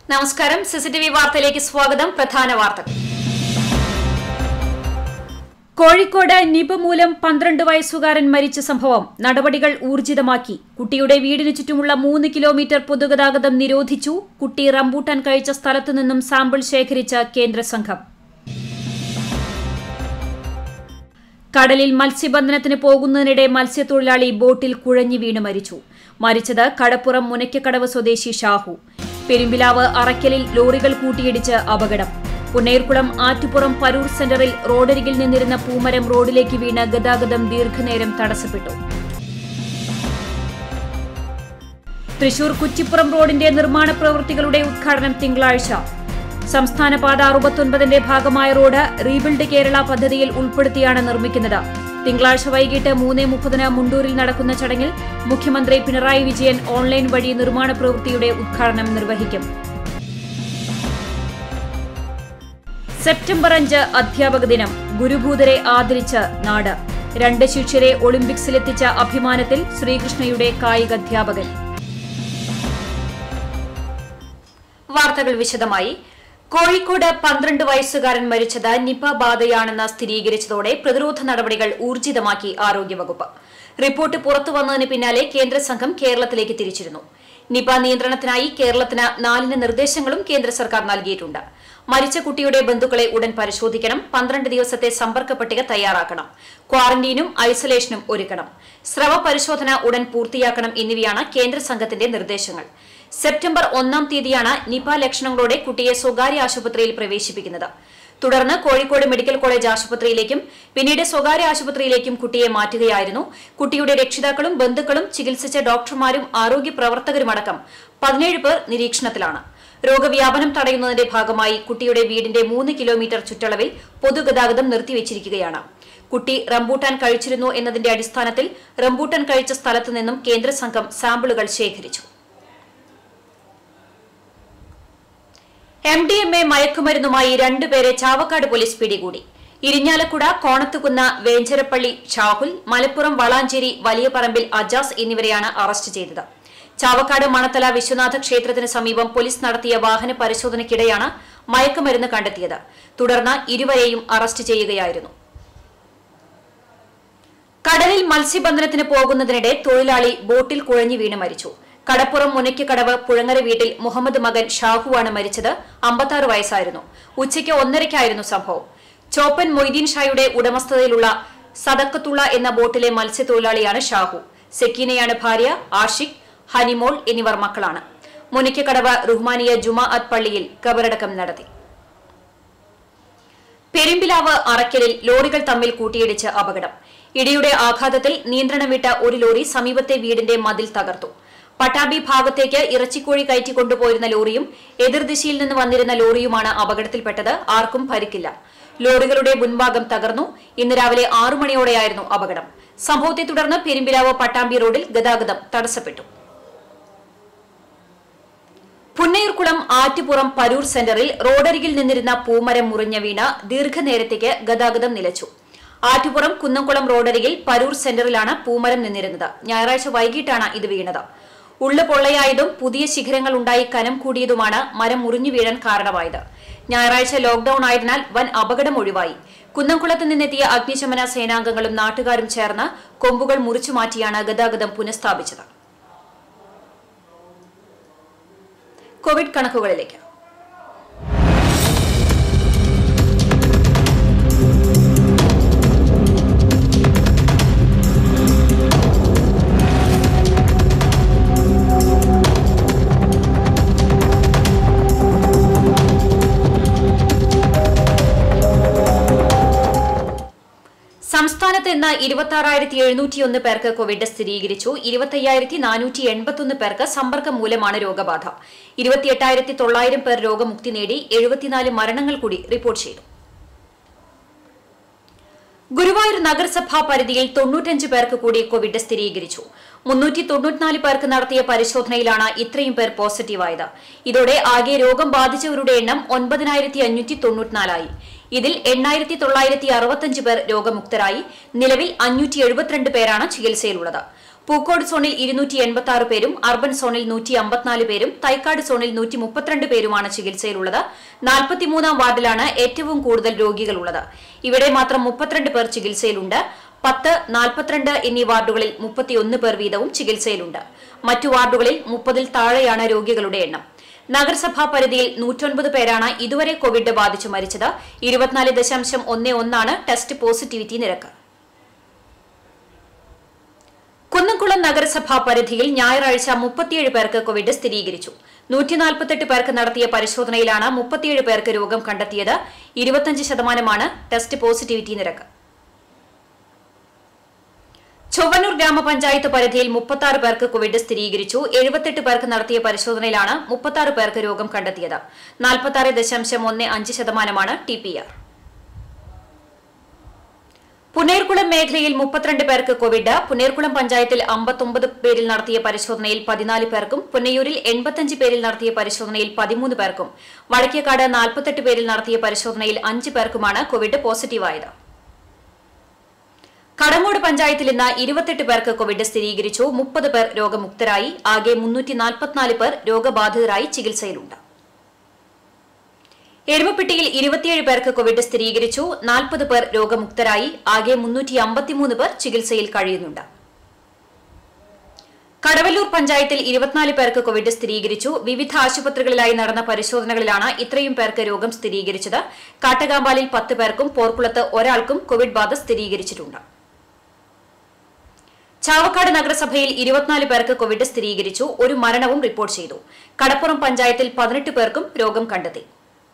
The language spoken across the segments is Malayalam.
നമസ്കാരം സിസിടിവി വാർത്തയിലേക്ക് സ്വാഗതം. പ്രധാന വാർത്തകൾ. കോഴിക്കോട് നിപ മൂലം 12 വയസ്സുകാരൻ മരിച്ച സംഭവം നടപടികൾ ഊർജിതമാക്കി. കുട്ടിയുടെ വീടിനു ചുറ്റുമുള്ള 3 കിലോമീറ്റർ പൊതുഗതാഗതം നിരോധിച്ചു. കുട്ടി റംബൂട്ടാൻ കഴിച്ച സ്ഥലത്തു നിന്നും സാമ്പിൾ ശേഖരിച്ച കേന്ദ്ര സംഘം. കടലിൽ മത്സ്യബന്ധനത്തിന് പോകുന്നതിനിടെ മത്സ്യത്തൊഴിലാളി ബോട്ടിൽ കുഴഞ്ഞു വീണ് മരിച്ചു. മരിച്ചത് കടപ്പുറം മുനയ്ക്കക്കടവ് സ്വദേശി ഷാഹു. പെരുമ്പിലാവ് അറയ്ക്കലിൽ ലോറികൾ കൂട്ടിയിടിച്ച് അപകടം. പുന്നയൂർക്കുളം ആറ്റുപുറം പരൂർ സെന്ററിൽ റോഡരികിൽ നിന്നിരുന്ന പൂമരം റോഡിലേക്ക് വീണ് ഗതാഗതം ദീർഘനേരം തടസ്സപ്പെട്ടു. തൃശൂർ കുറ്റിപ്പുറം റോഡിന്റെ നിർമ്മാണ പ്രവൃത്തികളുടെ ഉദ്ഘാടനം തിങ്കളാഴ്ച. സംസ്ഥാനപാത 69ന്റെ ഭാഗമായ റോഡ് റീബിൽഡ് കേരള പദ്ധതിയിൽ ഉൾപ്പെടുത്തിയാണ് നിർമ്മിക്കുന്നത്. തിങ്കളാഴ്ച വൈകിട്ട് 3:30 മുണ്ടൂരിൽ നടക്കുന്ന ചടങ്ങിൽ മുഖ്യമന്ത്രി പിണറായി വിജയൻ ഓൺലൈൻ വഴി നിർമ്മാണ പ്രവൃത്തിയുടെ ഉദ്ഘാടനം നിർവഹിക്കും. സെപ്റ്റംബർ 5 അധ്യാപക ദിനം. ഗുരുഭൂതരെ ആദരിച്ച് നാട്. 2 ശിഷ്യരെ ഒളിമ്പിക്സിലെത്തിച്ച അഭിമാനത്തിൽ ശ്രീകൃഷ്ണയുടെ കായികാധ്യാപകൻ. വാർത്തകൾ വിശദമായി. കോഴിക്കോട് 12 വയസ്സുകാരൻ മരിച്ചത് നിപ ബാധയാണെന്ന് സ്ഥിരീകരിച്ചതോടെ പ്രതിരോധ നടപടികൾ ഊർജിതമാക്കി ആരോഗ്യവകുപ്പ്. റിപ്പോർട്ട് പുറത്തുവന്നതിന് പിന്നാലെ കേന്ദ്ര സംഘം കേരളത്തിലേക്ക് തിരിച്ചിരുന്നു. നിപ നിയന്ത്രണത്തിനായി കേരളത്തിന് 4 നിർദ്ദേശങ്ങളും കേന്ദ്ര സർക്കാർ നൽകിയിട്ടുണ്ട്. മരിച്ച കുട്ടിയുടെ ബന്ധുക്കളെ ഉടൻ പരിശോധിക്കണം. 12 ദിവസത്തെ സമ്പർക്ക പട്ടിക തയ്യാറാക്കണം. ക്വാറന്റീനും ഐസൊലേഷനും ഒരുക്കണം. സ്രവ പരിശോധന ഉടൻ പൂർത്തിയാക്കണം എന്നിവയാണ് കേന്ദ്ര സംഘത്തിന്റെ നിർദ്ദേശങ്ങൾ. സെപ്റ്റംബർ 1 തീയതിയാണ് നിപ ലക്ഷണങ്ങളോടെ കുട്ടിയെ സ്വകാര്യ ആശുപത്രിയിൽ പ്രവേശിപ്പിക്കുന്നത്. തുടർന്ന് കോഴിക്കോട് മെഡിക്കൽ കോളേജ് ആശുപത്രിയിലേക്കും പിന്നീട് സ്വകാര്യ ആശുപത്രിയിലേക്കും കുട്ടിയെ മാറ്റുകയായിരുന്നു. കുട്ടിയുടെ രക്ഷിതാക്കളും ബന്ധുക്കളും ചികിത്സിച്ച ഡോക്ടർമാരും ആരോഗ്യ പ്രവർത്തകരുമടക്കം 17 പേർ നിരീക്ഷണത്തിലാണ്. രോഗവ്യാപനം തടയുന്നതിന്റെ ഭാഗമായി കുട്ടിയുടെ വീടിന്റെ 3 കിലോമീറ്റർ ചുറ്റളവിൽ പൊതുഗതാഗതം നിർത്തിവച്ചിരിക്കുകയാണ്. കുട്ടി റംബൂട്ടാൻ കഴിച്ചിരുന്നു എന്നതിന്റെ അടിസ്ഥാനത്തിൽ റംബൂട്ടാൻ കഴിച്ച സ്ഥലത്തു നിന്നും കേന്ദ്ര സംഘം സാമ്പിളുകൾ ശേഖരിച്ചു. MDMA മയക്കുമരുന്നുമായി 2 പേരെ ചാവക്കാട് പോലീസ് പിടികൂടി. ഇരിഞ്ഞാലക്കുട കോണത്തുകുന്ന വേഞ്ചരപ്പള്ളി ഷാഹുൽ, മലപ്പുറം വളാഞ്ചേരി വലിയ പറമ്പിൽ അജാസ് എന്നിവരെയാണ് അറസ്റ്റ് ചെയ്തത്. ചാവക്കാട് മണത്തല വിശ്വനാഥ ക്ഷേത്രത്തിന് സമീപം പോലീസ് നടത്തിയ വാഹന പരിശോധനയ്ക്കിടെയാണ് മയക്കുമരുന്ന് കണ്ടെത്തിയത്. തുടർന്ന് ഇരുവരെയും അറസ്റ്റ് ചെയ്യുകയായിരുന്നു. കടലിൽ മത്സ്യബന്ധനത്തിന് പോകുന്നതിനിടെ തൊഴിലാളി ബോട്ടിൽ കുഴഞ്ഞു വീണ് മരിച്ചു. കടപ്പുറം മുനയ്ക്കക്കടവ് പുഴങ്ങര വീട്ടിൽ മുഹമ്മദ് മകൻ ഷാഹുവാണ് മരിച്ചത്. 56 വയസ്സായിരുന്നു. ഉച്ചയ്ക്ക് 1:30 സംഭവം. ചോപ്പൻ മൊയ്തീൻ ഷായുടെ ഉടമസ്ഥതയിലുള്ള സദക്കത്തുള്ള എന്ന ബോട്ടിലെ മത്സ്യത്തൊഴിലാളിയാണ് ഷാഹു. സെക്കീനയാണ് ഭാര്യ. ആഷിഖ്, ഹനിമോൾ എന്നിവർ മക്കളാണ്. മുനയ്ക്കക്കടവ് റുഹ്മാനിയ ജുമാഅത്ത് പള്ളിയിൽ ഖബറടക്കം നടത്തി. പെരുമ്പിലാവ് അറയ്ക്കലിൽ ലോറികൾ തമ്മിൽ കൂട്ടിയിടിച്ച് അപകടം. ഇടിയുടെ ആഘാതത്തിൽ നിയന്ത്രണം വിട്ട ഒരു ലോറി സമീപത്തെ വീടിന്റെ മതിൽ തകർത്തു. പട്ടാമ്പി ഭാഗത്തേക്ക് ഇറച്ചിക്കോഴി കയറ്റിക്കൊണ്ടുപോയിരുന്ന ലോറിയും എതിർദിശയിൽ നിന്ന് വന്നിരുന്ന ലോറിയുമാണ് അപകടത്തിൽപ്പെട്ടത്. ആർക്കും പരിക്കില്ല. ലോറികളുടെ മുൻഭാഗം തകർന്നു. ഇന്ന് രാവിലെ 6 മണിയോടെയായിരുന്നു അപകടം. സംഭവത്തെ തുടർന്ന് പെരുമ്പിലാവ് പട്ടാമ്പി റോഡിൽ ഗതാഗതം തടസ്സപ്പെട്ടു. പുന്നയൂർക്കുളം ആറ്റുപുറം പരൂർ സെന്ററിൽ റോഡരികിൽ നിന്നിരുന്ന പൂമരം മുറിഞ്ഞ വീണ ദീർഘനേരത്തേക്ക് ഗതാഗതം നിലച്ചു. ആറ്റുപുറം കുന്നംകുളം റോഡരികിൽ പരൂർ സെന്ററിലാണ് പൂമരം നിന്നിരുന്നത്. ഞായറാഴ്ച വൈകിട്ടാണ് ഇത് വീണത്. ഉള്ളു പൊള്ളയായതും പുതിയ ശിഖരങ്ങൾ ഉണ്ടായി കനം കൂടിയതുമാണ് മരം മുറിഞ്ഞു വീഴാൻ കാരണമായത്. ഞായറാഴ്ച ലോക്ഡൌൺ ആയതിനാൽ വൻ അപകടം ഒഴിവായി. കുന്നംകുളത്ത് നിന്നെത്തിയ അഗ്നിശമന സേനാംഗങ്ങളും നാട്ടുകാരും ചേർന്ന് കൊമ്പുകൾ മുറിച്ചു മാറ്റിയാണ് ഗതാഗതം പുനഃസ്ഥാപിച്ചത്. കോവിഡ് കണക്കുകളിലേക്ക്. സംസ്ഥാനത്ത് ഇന്ന് 26,701 പേർക്ക് കോവിഡ് സ്ഥിരീകരിച്ചു. 25,481 പേർക്ക് സമ്പർക്കം മൂലമാണ് രോഗബാധ. 28,900 പേർ രോഗമുക്തി നേടി. 74 മരണങ്ങൾ കൂടി റിപ്പോർട്ട് ചെയ്തു. ഗുരുവായൂർ നഗരസഭാ പരിധിയിൽ 95 പേർക്ക് കൂടി കോവിഡ് സ്ഥിരീകരിച്ചു. 394 പേർക്ക് നടത്തിയ പരിശോധനയിലാണ് ഇത്രയും പേർ പോസിറ്റീവായത്. ഇതോടെ ആകെ രോഗം ബാധിച്ചവരുടെ എണ്ണം 9,594 ആയി. ഇതിൽ 8,965 പേർ രോഗമുക്തരായി. നിലവിൽ 572 പേരാണ് ചികിത്സയിലുള്ളത്. പൂക്കോട് സോണിൽ 286 പേരും അർബൻ സോണിൽ 154 പേരും തൈക്കാട് സോണിൽ 132 പേരുമാണ് ചികിത്സയിലുള്ളത്. 43-ാം വാർഡിലാണ് ഏറ്റവും കൂടുതൽ രോഗികളുള്ളത്. ഇവിടെ മാത്രം 32 പേർ ചികിത്സയിലുണ്ട്. 10, 42 എന്നീ വാർഡുകളിൽ 31 പേർ വീതവും ചികിത്സയിലുണ്ട്. മറ്റു വാർഡുകളിൽ 30-ൽ താഴെയാണ് രോഗികളുടെ എണ്ണം. നഗരസഭാ പരിധിയിൽ 109 പേരാണ് ഇതുവരെ കോവിഡ് ബാധിച്ച് മരിച്ചത്. 24.11 ടെസ്റ്റ് പോസിറ്റിവിറ്റി നിരക്ക്. കുന്നംകുളം നഗരസഭാ പരിധിയിൽ ഞായറാഴ്ച 37 പേർക്ക് കോവിഡ് സ്ഥിരീകരിച്ചു. 148 പേർക്ക് നടത്തിയ പരിശോധനയിലാണ് 37 പേർക്ക് രോഗം കണ്ടെത്തിയത്. 25% ടെസ്റ്റ് പോസിറ്റിവിറ്റി നിരക്ക്. ചൊവ്വന്നൂർ ഗ്രാമപഞ്ചായത്ത് പരിധിയിൽ 36 പേർക്ക് കോവിഡ് സ്ഥിരീകരിച്ചു. 78 പേർക്ക് നടത്തിയ പരിശോധനയിലാണ് 36 പേർക്ക് രോഗം കണ്ടെത്തിയത്. 46.15% TPR. പുന്നേർകുളം മേഖലയിൽ 32 പേർക്ക് കോവിഡ്. പുന്നേർകുളം പഞ്ചായത്തിൽ 59 പേരിൽ നടത്തിയ പരിശോധനയിൽ 14 പേർക്കും പുന്നയൂരിൽ 85 പേരിൽ നടത്തിയ പരിശോധനയിൽ 13 പേർക്കും വടക്കേക്കാട് 48 പേരിൽ നടത്തിയ പരിശോധനയിൽ 5 പേർക്കുമാണ് കോവിഡ് പോസിറ്റീവായത്. കടങ്ങോട് പഞ്ചായത്തിൽ ഇന്ന് 28 പേർക്ക് കോവിഡ് സ്ഥിരീകരിച്ചു. 30 പേർ രോഗമുക്തരായി. ആകെ 344 പേർ രോഗബാധിതരായി ചികിത്സയിലുണ്ട്. എരുമപ്പെട്ടിയിൽ 27 പേർക്ക് കോവിഡ് സ്ഥിരീകരിച്ചു. 40 പേർ രോഗമുക്തരായി. ആകെ 353 പേർ ചികിത്സയിൽ കഴിയുന്നുണ്ട്. കടവല്ലൂർ പഞ്ചായത്തിൽ 24 പേർക്ക് കോവിഡ് സ്ഥിരീകരിച്ചു. വിവിധ ആശുപത്രികളിലായി നടന്ന പരിശോധനകളിലാണ് ഇത്രയും പേർക്ക് രോഗം സ്ഥിരീകരിച്ചത്. കാട്ടകാമ്പാലിൽ 10 പേർക്കും പോർക്കുളത്ത് ഒരാൾക്കും കോവിഡ് ബാധ സ്ഥിരീകരിച്ചിട്ടുണ്ട്. ചാവക്കാട് നഗരസഭയിൽ 24 പേർക്ക് കോവിഡ് സ്ഥിരീകരിച്ചു. ഒരു മരണവും റിപ്പോർട്ട് ചെയ്തു. കടപ്പുറം പഞ്ചായത്തിൽ 18 പേർക്കും രോഗം കണ്ടെത്തി.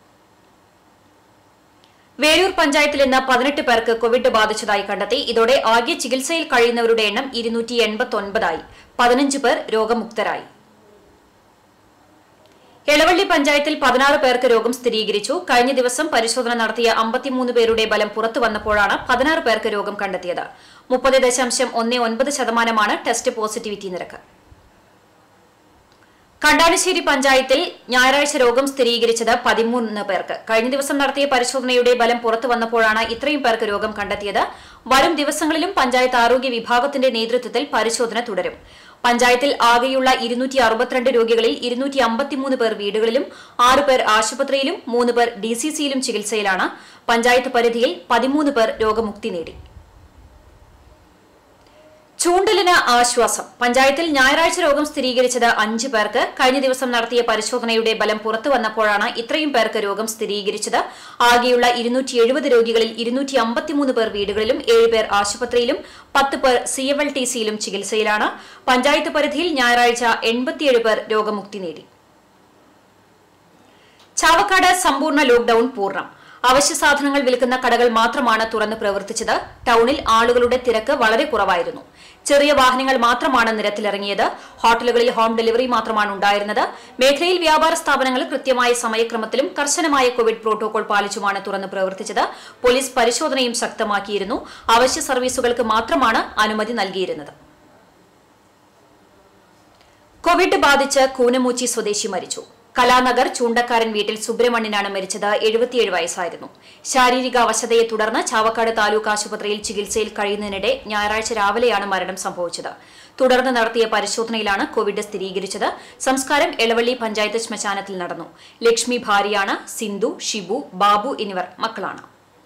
വേലൂർ പഞ്ചായത്തിൽ ഇന്ന് 18 പേർക്ക് കോവിഡ് ബാധിച്ചതായി കണ്ടെത്തി. ഇതോടെ ആകെ ചികിത്സയിൽ കഴിയുന്നവരുടെ എണ്ണം 289 ആയി. 15 പേർ രോഗമുക്തരായി. എളവള്ളി പഞ്ചായത്തിൽ 16 പേർക്ക് രോഗം സ്ഥിരീകരിച്ചു. കഴിഞ്ഞ ദിവസം പരിശോധന നടത്തിയ 53 പേരുടെ ഫലം പുറത്തു വന്നപ്പോഴാണ് 16 പേർക്ക് രോഗം കണ്ടെത്തിയത്. 30.19% ടെസ്റ്റ് പോസിറ്റിവിറ്റി നിരക്ക്. കണ്ടാനശ്ശേരി പഞ്ചായത്തിൽ ഞായറാഴ്ച രോഗം സ്ഥിരീകരിച്ചത് 13 പേർക്ക്. കഴിഞ്ഞ ദിവസം നടത്തിയ പരിശോധനയുടെ ഫലം പുറത്തു വന്നപ്പോഴാണ് ഇത്രയും പേർക്ക് രോഗം കണ്ടെത്തിയത്. വരും ദിവസങ്ങളിലും പഞ്ചായത്ത് ആരോഗ്യ വിഭാഗത്തിന്റെ നേതൃത്വത്തിൽ പരിശോധന തുടരും. പഞ്ചായത്തിൽ ആകെയുള്ള 262 രോഗികളിൽ 253 പേർ വീടുകളിലും 6 പേർ ആശുപത്രിയിലും 3 പേർ DCCയിലും ചികിത്സയിലാണ്. പഞ്ചായത്ത് പരിധിയിൽ 13 പേർ രോഗമുക്തി നേടി. ചൂണ്ടലിന് ആശ്വാസം. പഞ്ചായത്തിൽ ഞായറാഴ്ച രോഗം സ്ഥിരീകരിച്ചത് 5 പേർക്ക്. കഴിഞ്ഞ ദിവസം നടത്തിയ പരിശോധനയുടെ ഫലം പുറത്തു വന്നപ്പോഴാണ് ഇത്രയും പേർക്ക് രോഗം സ്ഥിരീകരിച്ചത്. ആകെയുള്ള 270 രോഗികളിൽ 253 പേർ വീടുകളിലും 7 പേർ ആശുപത്രിയിലും 10 പേർ CFLTCയിലും ചികിത്സയിലാണ്. പഞ്ചായത്ത് പരിധിയിൽ ഞായറാഴ്ച 87 പേർ രോഗമുക്തി നേടി. ചാവക്കാട് സമ്പൂർണ്ണ ലോക്ഡൌൺ പൂർണ്ണം. അവശ്യ സാധനങ്ങൾ വിൽക്കുന്ന കടകൾ മാത്രമാണ് തുറന്ന് പ്രവർത്തിച്ചത്. ടൌണിൽ ആളുകളുടെ തിരക്ക് വളരെ കുറവായിരുന്നു. ചെറിയ വാഹനങ്ങൾ മാത്രമാണ് നിരത്തിലിറങ്ങിയത്. ഹോട്ടലുകളിൽ ഹോം ഡെലിവറി മാത്രമാണ് ഉണ്ടായിരുന്നത്. മേഖലയിൽ വ്യാപാര സ്ഥാപനങ്ങൾ കൃത്യമായ സമയക്രമത്തിലും കർശനമായ കോവിഡ് പ്രോട്ടോകോൾ പാലിച്ചുമാണ് തുറന്ന് പ്രവർത്തിച്ചത്. പോലീസ് പരിശോധനയും ശക്തമാക്കിയിരുന്നു. അവശ്യ സർവീസുകൾക്ക് മാത്രമാണ് അനുമതി നൽകിയിരുന്നത്. കോവിഡ് ബാധിച്ച് കൂനമൂച്ചി സ്വദേശി മരിച്ചു. കലാനഗർ ചൂണ്ടക്കാരൻ വീട്ടിൽ സുബ്രഹ്മണ്യനാണ് മരിച്ചത്. 77 വയസ്സായിരുന്നു. ശാരീരിക അവശതയെ തുടർന്ന് ചാവക്കാട് താലൂക്ക് ആശുപത്രിയിൽ ചികിത്സയിൽ കഴിയുന്നതിനിടെ ഞായറാഴ്ച രാവിലെയാണ് മരണം സംഭവിച്ചത്. തുടർന്ന് നടത്തിയ പരിശോധനയിലാണ് കോവിഡ് സ്ഥിരീകരിച്ചത്. സംസ്കാരം എളവള്ളി പഞ്ചായത്ത് ശ്മശാനത്തിൽ നടന്നു. ലക്ഷ്മി ഭാര്യയാണ്. സിന്ധു, ഷിബു, ബാബു എന്നിവർ മക്കളാണ്.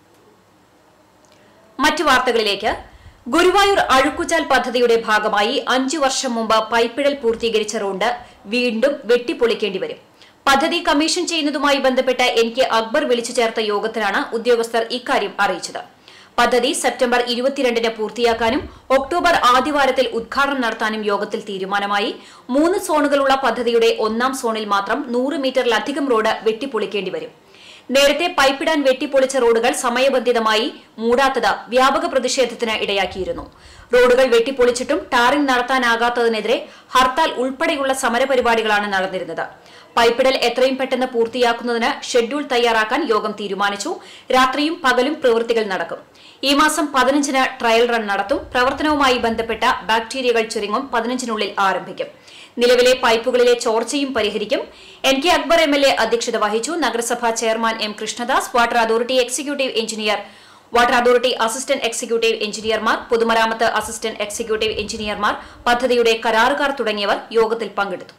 മറ്റു വാർത്തകളിലേക്ക്. ഗുരുവായൂർ അഴുക്കുചാൽ പദ്ധതിയുടെ ഭാഗമായി 5 വർഷം മുമ്പ് പൈപ്പിടൽ പൂർത്തീകരിച്ച റോഡ് വീണ്ടും വെട്ടിപ്പൊളിക്കേണ്ടി വരും. പദ്ധതി കമ്മീഷൻ ചെയ്യുന്നതുമായി ബന്ധപ്പെട്ട് NK അക്ബർ വിളിച്ചു ചേർത്ത യോഗത്തിലാണ് ഉദ്യോഗസ്ഥർ ഇക്കാര്യം അറിയിച്ചത്. പദ്ധതി സെപ്റ്റംബർ 22-ന് പൂർത്തിയാക്കാനും ഒക്ടോബർ ആദ്യവാരത്തിൽ ഉദ്ഘാടനം നടത്താനും യോഗത്തിൽ തീരുമാനമായി. 3 സോണുകളുള്ള പദ്ധതിയുടെ 1ാം സോണിൽ മാത്രം 100 മീറ്ററിലധികം റോഡ് വെട്ടിപ്പൊളിക്കേണ്ടി വരും. നേരത്തെ പൈപ്പിടാൻ വെട്ടിപ്പൊളിച്ച റോഡുകൾ സമയബന്ധിതമായി മൂടാത്തത് വ്യാപക പ്രതിഷേധത്തിന് ഇടയാക്കിയിരുന്നു. റോഡുകൾ വെട്ടിപ്പൊളിച്ചിട്ടും ടാറിംഗ് നടത്താനാകാത്തതിനെതിരെ ഹർത്താൽ ഉൾപ്പെടെയുള്ള സമരപരിപാടികളാണ് നടന്നിരുന്നത്. പൈപ്പിടൽ എത്രയും പെട്ടെന്ന് പൂർത്തിയാക്കുന്നതിന് ഷെഡ്യൂൾ തയ്യാറാക്കാൻ യോഗം തീരുമാനിച്ചു. രാത്രിയും പകലും പ്രവൃത്തികൾ നടക്കും. ഈ മാസം 15-ന് ട്രയൽ റൺ നടത്തും. പ്രവർത്തനവുമായി ബന്ധപ്പെട്ട ബാക്ടീരിയ കൾച്ചറിംഗും 15-നുള്ളിൽ ആരംഭിക്കും. നിലവിലെ പൈപ്പുകളിലെ ചോർച്ചയും പരിഹരിക്കും. NK അക്ബർ MLA അധ്യക്ഷത വഹിച്ചു. നഗരസഭാ chairman M Krishnadas, water authority executive engineer water authority assistant executive എഞ്ചിനീയർമാർ, പൊതുമരാമത്ത് അസിസ്റ്റന്റ് എക്സിക്യൂട്ടീവ് എഞ്ചിനീയർമാർ, പദ്ധതിയുടെ കരാറുകാർ തുടങ്ങിയവർ യോഗത്തിൽ പങ്കെടുത്തു.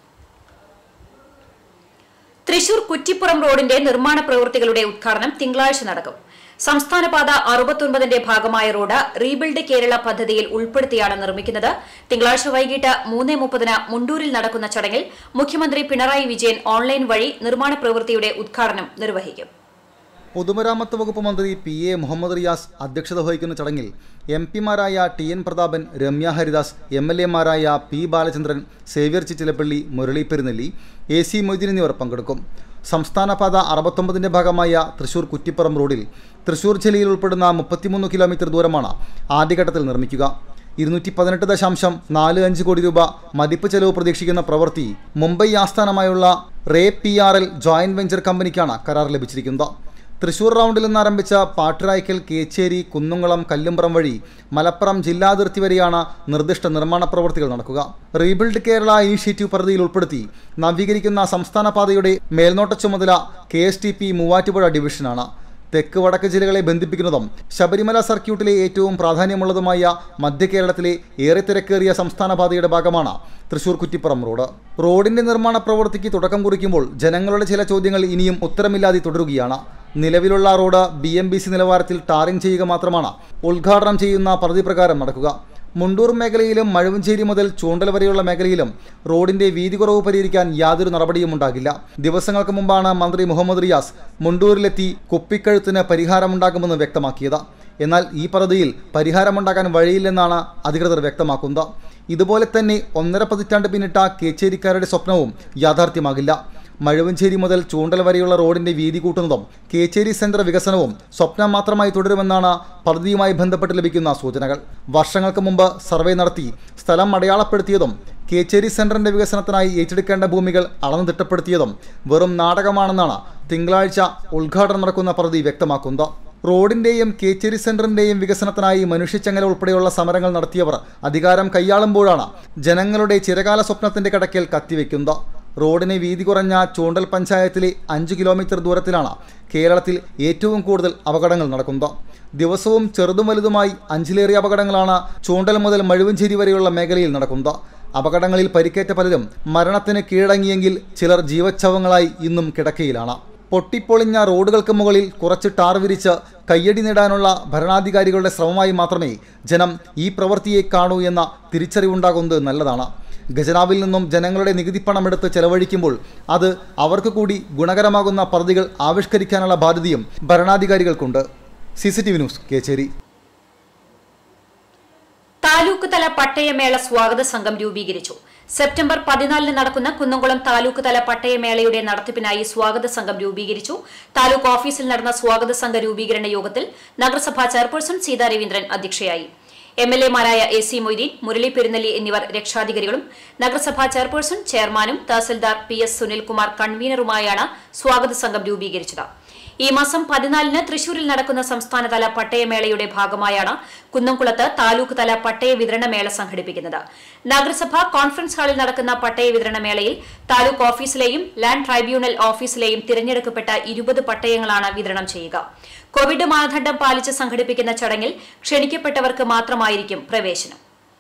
തൃശൂർ കുറ്റിപ്പുറം റോഡിന്റെ നിർമ്മാണ പ്രവൃത്തികളുടെ ഉദ്ഘാടനം തിങ്കളാഴ്ച നടക്കും. സംസ്ഥാനപാത 69ന്റെ ഭാഗമായ റോഡ് റീബിൽഡ് കേരള പദ്ധതിയിൽ ഉൾപ്പെടുത്തിയാണ് നിർമ്മിക്കുന്നത്. തിങ്കളാഴ്ച വൈകിട്ട് 3:30 മുണ്ടൂരിൽ നടക്കുന്ന ചടങ്ങിൽ മുഖ്യമന്ത്രി പിണറായി വിജയൻ ഓൺലൈൻ വഴി നിർമ്മാണ പ്രവൃത്തിയുടെ ഉദ്ഘാടനം നിർവഹിക്കും. പൊതുമരാമത്ത് വകുപ്പ് മന്ത്രി പി.എ. മുഹമ്മദ് റിയാസ് അധ്യക്ഷത വഹിക്കുന്ന ചടങ്ങിൽ എം.പിമാരായ ടി.എൻ. പ്രതാപൻ, രമ്യ ഹരിദാസ്, എം.എൽ.എമാരായ P. Balachandran, Xavier Chittilappally, Murali Perunnelli, A C. Moideen എന്നിവർ പങ്കെടുക്കും. സംസ്ഥാനപാത 69ന്റെ ഭാഗമായ തൃശൂർ കുറ്റിപ്പുറം റോഡിൽ തൃശൂർ ജില്ലയിൽ ഉൾപ്പെടുന്ന 33 കിലോമീറ്റർ ദൂരമാണ് ആദ്യഘട്ടത്തിൽ നിർമ്മിക്കുക. 218.45 കോടി രൂപ മതിപ്പ് ചെലവ് പ്രതീക്ഷിക്കുന്ന പ്രവൃത്തി മുംബൈ ആസ്ഥാനമായുള്ള റേ PRL ജോയിന്റ് വെഞ്ചർ കമ്പനിക്കാണ് കരാർ ലഭിച്ചിരിക്കുന്നത്. തൃശൂർ റൗണ്ടിൽ നിന്ന് ആരംഭിച്ച പാട്ടുരായ്ക്കൽ, കേച്ചേരി, കുന്നുംകുളം, കല്ലുംപുറം വഴി മലപ്പുറം ജില്ലാതിർത്തി വരെയാണ് നിർദ്ദിഷ്ട നിർമ്മാണ പ്രവൃത്തികൾ നടക്കുക. റീബിൽഡ് കേരള ഇനീഷ്യേറ്റീവ് പദ്ധതിയിൽ ഉൾപ്പെടുത്തി നവീകരിക്കുന്ന സംസ്ഥാന പാതയുടെ മേൽനോട്ട ചുമതല KSTP മൂവാറ്റുപുഴ ഡിവിഷനാണ്. തെക്ക് വടക്ക് ജില്ലകളെ ബന്ധിപ്പിക്കുന്നതും ശബരിമല സർക്യൂട്ടിലെ ഏറ്റവും പ്രാധാന്യമുള്ളതുമായ മധ്യ കേരളത്തിലെ ഏറെ തിരക്കേറിയ സംസ്ഥാന പാതയുടെ ഭാഗമാണ് തൃശൂർ കുറ്റിപ്പുറം റോഡ്. റോഡിന്റെ നിർമ്മാണ പ്രവൃത്തിക്ക് തുടക്കം കുറിക്കുമ്പോൾ ജനങ്ങളുടെ ചില ചോദ്യങ്ങൾ ഇനിയും ഉത്തരമില്ലാതെ തുടരുകയാണ്. നിലവിലുള്ള റോഡ് BMBC നിലവാരത്തിൽ ടാറിംഗ് ചെയ്യുക മാത്രമാണ് ഉദ്ഘാടനം ചെയ്യുന്ന പദ്ധതി പ്രകാരം നടക്കുക. മുണ്ടൂർ മേഖലയിലും മഴവഞ്ചേരി മുതൽ ചൂണ്ടൽ വരെയുള്ള മേഖലയിലും റോഡിന്റെ വീതി കുറവ് പരിഹരിക്കാൻ യാതൊരു നടപടിയും ഉണ്ടാകില്ല. ദിവസങ്ങൾക്ക് മുമ്പാണ് മന്ത്രി മുഹമ്മദ് റിയാസ് മുണ്ടൂരിലെത്തി കുപ്പിക്കഴുത്തിന് പരിഹാരമുണ്ടാകുമെന്ന് വ്യക്തമാക്കിയത്. എന്നാൽ ഈ പദ്ധതിയിൽ പരിഹാരമുണ്ടാക്കാൻ വഴിയില്ലെന്നാണ് അധികൃതർ വ്യക്തമാക്കുന്നത്. ഇതുപോലെ തന്നെ 1.5 പതിറ്റാണ്ട് പിന്നിട്ട കേച്ചേരിക്കാരുടെ സ്വപ്നവും യാഥാർത്ഥ്യമാകില്ല. മഴവഞ്ചേരി മുതൽ ചൂണ്ടൽ വരെയുള്ള റോഡിന്റെ വീതി കൂട്ടുന്നതും കേച്ചേരി സെന്റർ വികസനവും സ്വപ്നം മാത്രമായി തുടരുമെന്നാണ് പദ്ധതിയുമായി ബന്ധപ്പെട്ട് ലഭിക്കുന്ന സൂചനകൾ. വർഷങ്ങൾക്ക് മുമ്പ് സർവേ നടത്തി സ്ഥലം അടയാളപ്പെടുത്തിയതും കേച്ചേരി സെന്ററിന്റെ വികസനത്തിനായി ഏറ്റെടുക്കേണ്ട ഭൂമികൾ അളന്നു തിട്ടപ്പെടുത്തിയതും വെറും നാടകമാണെന്നാണ് തിങ്കളാഴ്ച ഉദ്ഘാടനം നടക്കുന്ന പദ്ധതി വ്യക്തമാക്കുന്നത്. റോഡിന്റെയും കേച്ചേരി സെന്ററിന്റെയും വികസനത്തിനായി മനുഷ്യച്ചങ്ങല ഉൾപ്പെടെയുള്ള സമരങ്ങൾ നടത്തിയവർ അധികാരം കൈയാളുമ്പോഴാണ് ജനങ്ങളുടെ ചിരകാല സ്വപ്നത്തിന്റെ കടക്കൽ കത്തിവെക്കുന്നത്. റോഡിന് വീതി കുറഞ്ഞ ചൂണ്ടൽ പഞ്ചായത്തിലെ 5 കിലോമീറ്റർ ദൂരത്തിലാണ് കേരളത്തിൽ ഏറ്റവും കൂടുതൽ അപകടങ്ങൾ നടക്കുന്നത്. ദിവസവും ചെറുതും വലുതുമായി 5-ലേറെ അപകടങ്ങളാണ് ചൂണ്ടൽ മുതൽ മഴുവഞ്ചേരി വരെയുള്ള മേഖലയിൽ നടക്കുന്നത്. അപകടങ്ങളിൽ പരിക്കേറ്റ പലരും മരണത്തിന് കീഴടങ്ങിയെങ്കിൽ ചിലർ ജീവച്ഛവങ്ങളായി ഇന്നും കിടക്കയിലാണ്. പൊട്ടിപ്പൊളിഞ്ഞ റോഡുകൾക്ക് മുകളിൽ കുറച്ച് ടാർ വിരിച്ച് കയ്യടി നേടാനുള്ള ഭരണാധികാരികളുടെ ശ്രമമായി മാത്രമേ ജനം ഈ പ്രവൃത്തിയെ കാണൂ എന്ന തിരിച്ചറിവുണ്ടാകുന്നത് നല്ലതാണ്. ഖജനാവിൽ നിന്നും ജനങ്ങളുടെ നികുതിപ്പണം എടുത്ത് ചെലവഴിക്കുമ്പോൾ അത് അവർക്ക് കൂടി ഗുണകരമാകുന്ന പദ്ധതികൾ ആവിഷ്കരിക്കാനുള്ള ബാധ്യതയും ഭരണാധികാരികൾക്കുണ്ട്. CCTV news, Kecheri. താലൂക്ക് തല പട്ടയമേള സ്വാഗത സംഘം രൂപീകരിച്ചു. സെപ്റ്റംബർ 14 നടക്കുന്ന കുന്നംകുളം താലൂക്ക് തല പട്ടയമേളയുടെ നടത്തിപ്പിനായി സ്വാഗത സംഘം രൂപീകരിച്ചു. താലൂക്ക് ഓഫീസിൽ നടന്ന സ്വാഗത സംഘ രൂപീകരണ യോഗത്തിൽ നഗരസഭാ ചെയർപേഴ്സൺ സീതാ രവീന്ദ്രൻ അധ്യക്ഷയായി. MLA-മാരായ A.C. മൊയ്തീൻ, മുരളി പെരുന്നെല്ലി എന്നിവർ രക്ഷാധികാരികളും നഗരസഭാ ചെയർപേഴ്സൺ, ചെയർമാനും തഹസിൽദാർ PS. സുനിൽകുമാർ കൺവീനറുമായാണ് സ്വാഗത സംഘം രൂപീകരിച്ചത്. ഈ മാസം 14 തൃശൂരിൽ നടക്കുന്ന സംസ്ഥാനതല പട്ടയമേളയുടെ ഭാഗമായാണ് കുന്നംകുളത്ത് താലൂക്ക് തല പട്ടയ വിതരണ മേള സംഘടിപ്പിക്കുന്നത്. നഗരസഭ കോൺഫറൻസ് ഹാളിൽ നടക്കുന്ന പട്ടയ വിതരണ മേളയിൽ താലൂക്ക് ഓഫീസിലെയും ലാൻഡ് ട്രൈബ്യൂണൽ ഓഫീസിലെയും തിരഞ്ഞെടുക്കപ്പെട്ട 20 പട്ടയങ്ങളാണ് വിതരണം ചെയ്യുക. കോവിഡ് മാനദണ്ഡം പാലിച്ച് സംഘടിപ്പിക്കുന്ന ചടങ്ങിൽ ക്ഷണിക്കപ്പെട്ടവർക്ക് മാത്രമായിരിക്കും പ്രവേശനം.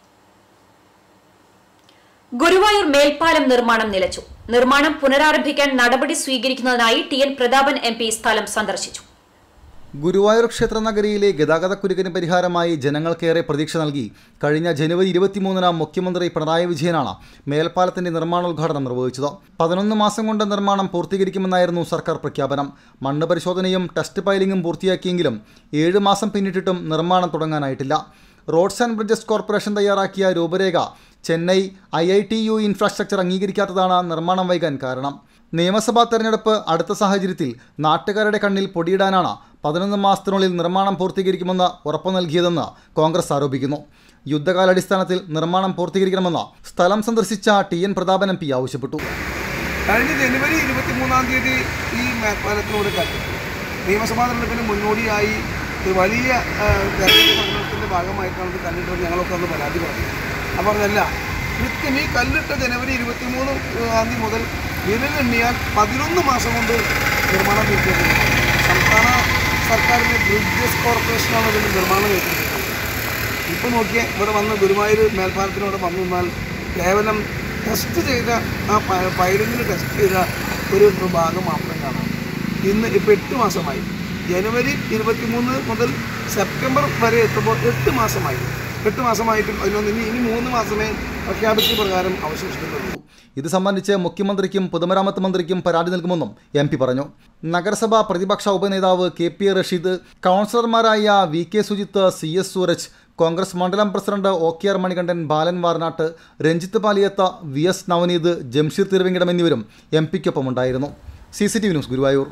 ഗുരുവായൂർ മേൽപ്പാലം നിർമ്മാണം നിലച്ചു. നിർമ്മാണം പുനരാരംഭിക്കാൻ നടപടി സ്വീകരിക്കുന്നതിനായി T.N. പ്രതാപൻ MP സ്ഥലം സന്ദർശിച്ചു. ഗുരുവായൂർ ക്ഷേത്ര നഗരിയിലെ ഗതാഗതക്കുരുക്കിന് പരിഹാരമായി ജനങ്ങൾക്കേറെ പ്രതീക്ഷ നൽകി കഴിഞ്ഞ ജനുവരി 23 മുഖ്യമന്ത്രി പിണറായി വിജയനാണ് മേൽപ്പാലത്തിന്റെ നിർമ്മാണോദ്ഘാടനം നിർവഹിച്ചത്. 11 മാസം കൊണ്ട് നിർമ്മാണം പൂർത്തീകരിക്കുമെന്നായിരുന്നു സർക്കാർ പ്രഖ്യാപനം. മണ്ണ് പരിശോധനയും ടെസ്റ്റ് പൈലിംഗും പൂർത്തിയാക്കിയെങ്കിലും 7 മാസം പിന്നിട്ടിട്ടും നിർമ്മാണം തുടങ്ങാനായിട്ടില്ല. റോഡ്സ് ആൻഡ് ബ്രിഡ്ജസ് കോർപ്പറേഷൻ തയ്യാറാക്കിയ രൂപരേഖ ചെന്നൈ IITU ഇൻഫ്രാസ്ട്രക്ചർ അംഗീകരിക്കാത്തതാണ് നിർമ്മാണം വൈകാൻ കാരണം. നിയമസഭാ തെരഞ്ഞെടുപ്പ് അടുത്ത സാഹചര്യത്തിൽ നാട്ടുകാരുടെ കണ്ണിൽ പൊടിയിടാനാണ് 11 മാസത്തിനുള്ളിൽ നിർമ്മാണം പൂർത്തീകരിക്കുമെന്ന് ഉറപ്പു നൽകിയതെന്ന് കോൺഗ്രസ് ആരോപിക്കുന്നു. യുദ്ധകാലാടിസ്ഥാനത്തിൽ നിർമ്മാണം പൂർത്തീകരിക്കണമെന്ന് സ്ഥലം സന്ദർശിച്ച T.N. പ്രതാപൻ MP ആവശ്യപ്പെട്ടു. കഴിഞ്ഞ ജനുവരി 23 ഈ മേൽപ്പാലത്തിനോട് നിയമസഭാ തെരഞ്ഞെടുപ്പിന് മുന്നോടിയായി ഒരു വലിയ തെരഞ്ഞെടുപ്പ് പ്രകടനത്തിൻ്റെ ഭാഗമായിട്ടാണ് ഇത് കല്ലിട്ടത്. ഞങ്ങളൊക്കെ ഒന്ന് പരാതി പറഞ്ഞു. അപ്പോൾ അതല്ല, കൃത്യം ഈ കല്ലിട്ട ജനുവരി 23 മുതൽ വിരലെണ്ണിയാൽ 11 മാസം കൊണ്ട് നിർമ്മാണം പൂർത്തിയാക്കുന്നു. സംസ്ഥാന സർക്കാരിൻ്റെ ബ്രിഡ്ജസ് കോർപ്പറേഷനാണ് ഇതിൻ്റെ നിർമ്മാണം ഏറ്റെടുത്തിട്ടുള്ളത്. ഇപ്പോൾ നോക്കിയാൽ ഇവിടെ വന്ന് ഗുരുവായൂർ മേൽപ്പാലത്തിനോട് വന്നു നിന്നാൽ കേവലം ടെസ്റ്റ് ചെയ്ത ആ പൈലിങ്ങിന് ടെസ്റ്റ് ചെയ്ത ഒരു ഭാഗം മാത്രം കാണാം. ഇന്ന് ഇപ്പോൾ 8 മാസമായി. ജനുവരി 23 മുതൽ സെപ്റ്റംബർ വരെ എത്തുമ്പോൾ 8 മാസമായി. 8 മാസമായിട്ടും അതിനൊന്ന് ഇനി 3 മാസമേ പ്രഖ്യാപിച്ച പ്രകാരം അവശേഷിക്കുന്നുള്ളൂ. ഇത് സംബന്ധിച്ച് മുഖ്യമന്ത്രിക്കും പൊതുമരാമത്ത് മന്ത്രിക്കും പരാതി നൽകുമെന്നും MP പറഞ്ഞു. നഗരസഭാ പ്രതിപക്ഷ ഉപനേതാവ് KP റഷീദ്, കൗൺസിലർമാരായ VK സുജിത്ത്, CS സൂരജ്, കോൺഗ്രസ് മണ്ഡലം president OKR Manikandan, Balan Varnattu, Ranjith Paliyath, VS Navaneeth, Jamsheer Thiruvenkidam എന്നിവരും MP-ക്കൊപ്പം ഉണ്ടായിരുന്നു. CCTV news, Guruvayur.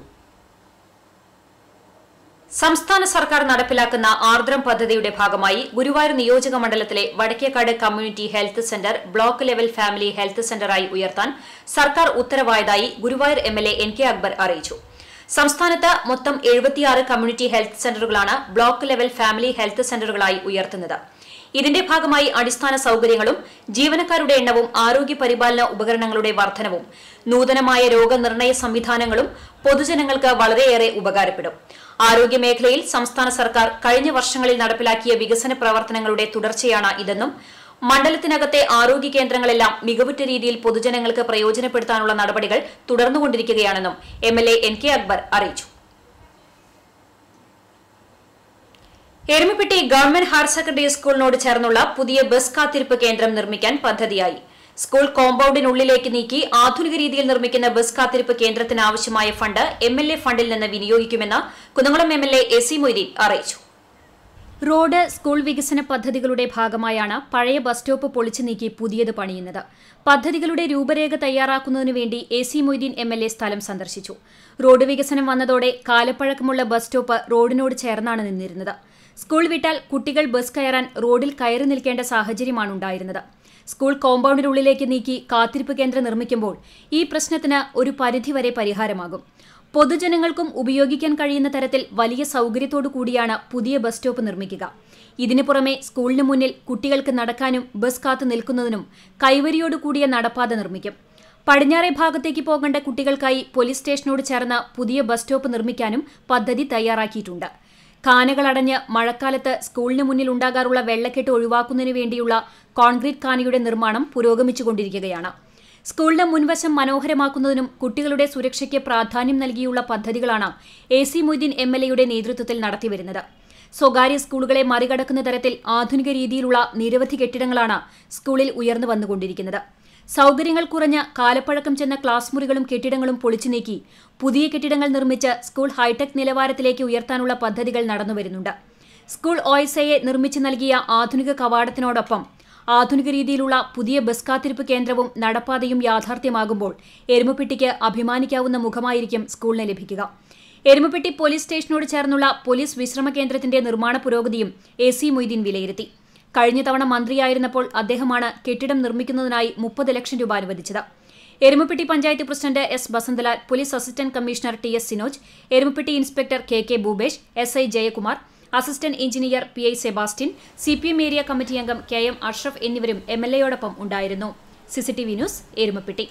സംസ്ഥാന സർക്കാർ നടപ്പിലാക്കുന്ന ആർദ്രം പദ്ധതിയുടെ ഭാഗമായി ഗുരുവായൂർ നിയോജക മണ്ഡലത്തിലെ Vadakkekad community health centre block level family health സെന്ററായി ഉയർത്താൻ സർക്കാർ ഉത്തരവായതായി ഗുരുവായൂർ MLA NK അക്ബർ അറിയിച്ചു. സംസ്ഥാനത്ത് മൊത്തം 76 കമ്മ്യൂണിറ്റി ഹെൽത്ത് സെന്ററുകളാണ് ബ്ലോക്ക് ലെവൽ ഫാമിലി ഹെൽത്ത് സെന്ററുകളായി ഉയർത്തുന്നത്. ഇതിന്റെ ഭാഗമായി അടിസ്ഥാന സൌകര്യങ്ങളും ജീവനക്കാരുടെ എണ്ണവും ആരോഗ്യ പരിപാലന ഉപകരണങ്ങളുടെ വർധനവും നൂതനമായ രോഗനിർണയ സംവിധാനങ്ങളും പൊതുജനങ്ങൾക്ക് വളരെയേറെ ഉപകാരപ്പെടും. ആരോഗ്യമേഖലയിൽ സംസ്ഥാന സർക്കാർ കഴിഞ്ഞ വർഷങ്ങളിൽ നടപ്പിലാക്കിയ വികസന പ്രവർത്തനങ്ങളുടെ തുടർച്ചയാണ് ഇതെന്നും മണ്ഡലത്തിനകത്തെ ആരോഗ്യ കേന്ദ്രങ്ങളെല്ലാം മികവുറ്റ രീതിയിൽ പൊതുജനങ്ങൾക്ക് പ്രയോജനപ്പെടുത്താനുള്ള നടപടികൾ തുടർന്നുകൊണ്ടിരിക്കുകയാണെന്നും MLA NK അക്ബർ അറിയിച്ചു. എരുമപ്പെട്ടി ഗവൺമെന്റ് ഹയർ സെക്കൻഡറി സ്കൂളിനോട് ചേർന്നുള്ള പുതിയ ബസ് കാത്തിരിപ്പ് കേന്ദ്രം നിർമ്മിക്കാൻ പദ്ധതിയായി. സ്കൂൾ കോമ്പൌണ്ടിനുള്ളിലേക്ക് നീക്കി ആധുനിക രീതിയിൽ നിർമ്മിക്കുന്ന ബസ് കാത്തിരിപ്പ് കേന്ദ്രത്തിന് ആവശ്യമായ ഫണ്ട് MLA ഫണ്ടിൽ നിന്ന് വിനിയോഗിക്കുമെന്ന് കുന്നംകുളം MLA AC മൊയ്തീൻ അറിയിച്ചു. റോഡ്, സ്കൂൾ വികസന പദ്ധതികളുടെ ഭാഗമായാണ് പഴയ ബസ് സ്റ്റോപ്പ് പൊളിച്ചു നീക്കി പുതിയത് പണിയുന്നത്. പദ്ധതികളുടെ രൂപരേഖ തയ്യാറാക്കുന്നതിനു വേണ്ടി AC മൊയ്തീൻ MLA സ്ഥലം സന്ദർശിച്ചു. റോഡ് വികസനം വന്നതോടെ കാലപ്പഴക്കമുള്ള ബസ് സ്റ്റോപ്പ് റോഡിനോട് ചേർന്നാണ് നിന്നിരുന്നത്. സ്കൂൾ വിട്ടാൽ കുട്ടികൾ ബസ് കയറാൻ റോഡിൽ കയറി നിൽക്കേണ്ട സാഹചര്യമാണ് ഉണ്ടായിരുന്നത്. സ്കൂൾ കോമ്പൌണ്ടിനുള്ളിലേക്ക് നീക്കി കാത്തിരിപ്പ് കേന്ദ്രം നിർമ്മിക്കുമ്പോൾ ഈ പ്രശ്നത്തിന് ഒരു പരിധിവരെ പരിഹാരമാകും. പൊതുജനങ്ങൾക്കും ഉപയോഗിക്കാൻ കഴിയുന്ന തരത്തിൽ വലിയ സൌകര്യത്തോടു കൂടിയാണ് പുതിയ ബസ് സ്റ്റോപ്പ് നിർമ്മിക്കുക. ഇതിനു പുറമെ സ്കൂളിന് മുന്നിൽ കുട്ടികൾക്ക് നടക്കാനും ബസ് കാത്തു നിൽക്കുന്നതിനും കൈവരിയോടു കൂടിയ നടപ്പാത നിർമ്മിക്കും. പടിഞ്ഞാറേ ഭാഗത്തേക്ക് പോകേണ്ട കുട്ടികൾക്കായി പോലീസ് സ്റ്റേഷനോട് ചേർന്ന് പുതിയ ബസ് സ്റ്റോപ്പ് നിർമ്മിക്കാനും പദ്ധതി തയ്യാറാക്കിയിട്ടുണ്ട്. കാനകളടഞ്ഞ് മഴക്കാലത്ത് സ്കൂളിന് മുന്നിൽ ഉണ്ടാകാറുള്ള വെള്ളക്കെട്ട് ഒഴിവാക്കുന്നതിനു വേണ്ടിയുള്ള കോൺക്രീറ്റ് കാനയുടെ നിർമ്മാണം പുരോഗമിച്ചുകൊണ്ടിരിക്കുകയാണ്. സ്കൂളിന് മുൻവശം മനോഹരമാക്കുന്നതിനും കുട്ടികളുടെ സുരക്ഷയ്ക്ക് പ്രാധാന്യം നൽകിയുള്ള പദ്ധതികളാണ് AC മൊയ്തീൻ MLAയുടെ നേതൃത്വത്തിൽ നടത്തിവരുന്നത്. സ്വകാര്യ സ്കൂളുകളെ മറികടക്കുന്ന തരത്തിൽ ആധുനിക രീതിയിലുള്ള നിരവധി കെട്ടിടങ്ങളാണ് സ്കൂളിൽ ഉയർന്നു വന്നുകൊണ്ടിരിക്കുന്നത്. സൌകര്യങ്ങൾ കുറഞ്ഞ കാലപ്പഴക്കം ചെന്ന ക്ലാസ് മുറികളും കെട്ടിടങ്ങളും പൊളിച്ചു നീക്കി പുതിയ കെട്ടിടങ്ങൾ നിർമ്മിച്ച് സ്കൂൾ ഹൈടെക് നിലവാരത്തിലേക്ക് ഉയർത്താനുള്ള പദ്ധതികൾ നടന്നുവരുന്നുണ്ട്. സ്കൂൾ OSAയെ നിർമ്മിച്ചു നൽകിയ ആധുനിക കവാടത്തിനോടൊപ്പം ആധുനിക രീതിയിലുള്ള പുതിയ ബസ് കാത്തിരിപ്പ് കേന്ദ്രവും നടപ്പാതയും യാഥാർത്ഥ്യമാകുമ്പോൾ എരുമപ്പെട്ടിക്ക് അഭിമാനിക്കാവുന്ന മുഖമായിരിക്കും സ്കൂളിന് ലഭിക്കുക. എരുമപ്പെട്ടി പോലീസ് സ്റ്റേഷനോട് ചേർന്നുള്ള പോലീസ് വിശ്രമ കേന്ദ്രത്തിന്റെ നിർമ്മാണ പുരോഗതിയും AC മൊയ്തീൻ വിലയിരുത്തി. കഴിഞ്ഞ തവണ മന്ത്രിയായിരുന്നപ്പോൾ അദ്ദേഹമാണ് കെട്ടിടം നിർമ്മിക്കുന്നതിനായി 30 ലക്ഷം രൂപ അനുവദിച്ചത്. Erumapetty panchayat president S Basanthalal, police assistant commissioner TS Sinoj, Erumapetty inspector KK Bhupesh, SI Jayakumar, assistant engineer PI Sebastian, CPM area committee അംഗം KM അഷ്റഫ് എന്നിവരും MLAയോടൊപ്പം ഉണ്ടായിരുന്നു. CCTV news, Erumapetty.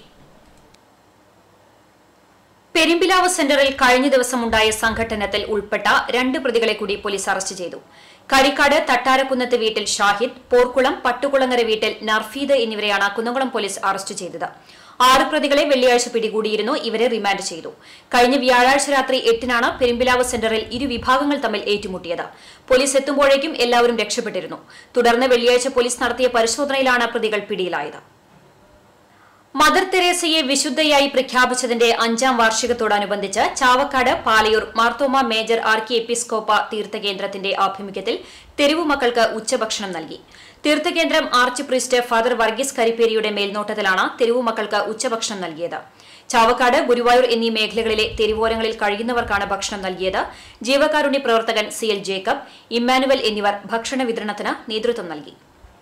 പെരുമ്പിലാവ് സെന്ററിൽ കഴിഞ്ഞ ദിവസമുണ്ടായ സംഘട്ടനത്തിൽ ഉൾപ്പെട്ട 2 പ്രതികളെ കൂടി പോലീസ് അറസ്റ്റ് ചെയ്തു. കരിക്കാട് തട്ടാരക്കുന്നത്ത് വീട്ടിൽ ഷാഹിദ്, പോർക്കുളം പട്ടുകുളങ്ങര വീട്ടിൽ നർഫീദ് എന്നിവരെയാണ് കുന്നംകുളം പോലീസ് അറസ്റ്റ് ചെയ്തത്. 6 പ്രതികളെ വെള്ളിയാഴ്ച പിടികൂടിയിരുന്നു. ഇവരെ റിമാൻഡ് ചെയ്തു. കഴിഞ്ഞ വ്യാഴാഴ്ച രാത്രി 8-നാണ് പെരുമ്പിലാവ് സെന്ററിൽ ഇരു വിഭാഗങ്ങൾ തമ്മിൽ ഏറ്റുമുട്ടിയത്. പോലീസ് എത്തുമ്പോഴേക്കും എല്ലാവരും രക്ഷപ്പെട്ടിരുന്നു. തുടർന്ന് വെള്ളിയാഴ്ച പോലീസ് നടത്തിയ പരിശോധനയിലാണ് പ്രതികൾ പിടിയിലായത്. മദർ തെരേസയെ വിശുദ്ധയായി പ്രഖ്യാപിച്ചതിന്റെ 5ാം വാർഷികത്തോടനുബന്ധിച്ച് Chavakkad Palayur Marthoma major archiepiscopal തീർത്ഥകേന്ദ്രത്തിന്റെ ആഭിമുഖ്യത്തിൽ തെരുവുമക്കൾക്ക് ഉച്ചഭക്ഷണം നൽകി. തീർത്ഥകേന്ദ്രം ആർച്ച് പ്രീസ്റ്റ് ഫാദർ വർഗീസ് കരിപ്പേരിയുടെ മേൽനോട്ടത്തിലാണ് തെരുവുമക്കൾക്ക് ഉച്ചഭക്ഷണം നൽകിയത്. ചാവക്കാട്, ഗുരുവായൂർ എന്നീ മേഖലകളിലെ തെരുവോരങ്ങളിൽ കഴിയുന്നവർക്കാണ് ഭക്ഷണം നൽകിയത്. ജീവകാരുണ്യ പ്രവർത്തകൻ CL ജേക്കബ്, ഇമ്മാനുവൽ എന്നിവർ ഭക്ഷണ വിതരണത്തിന് നേതൃത്വം നൽകി.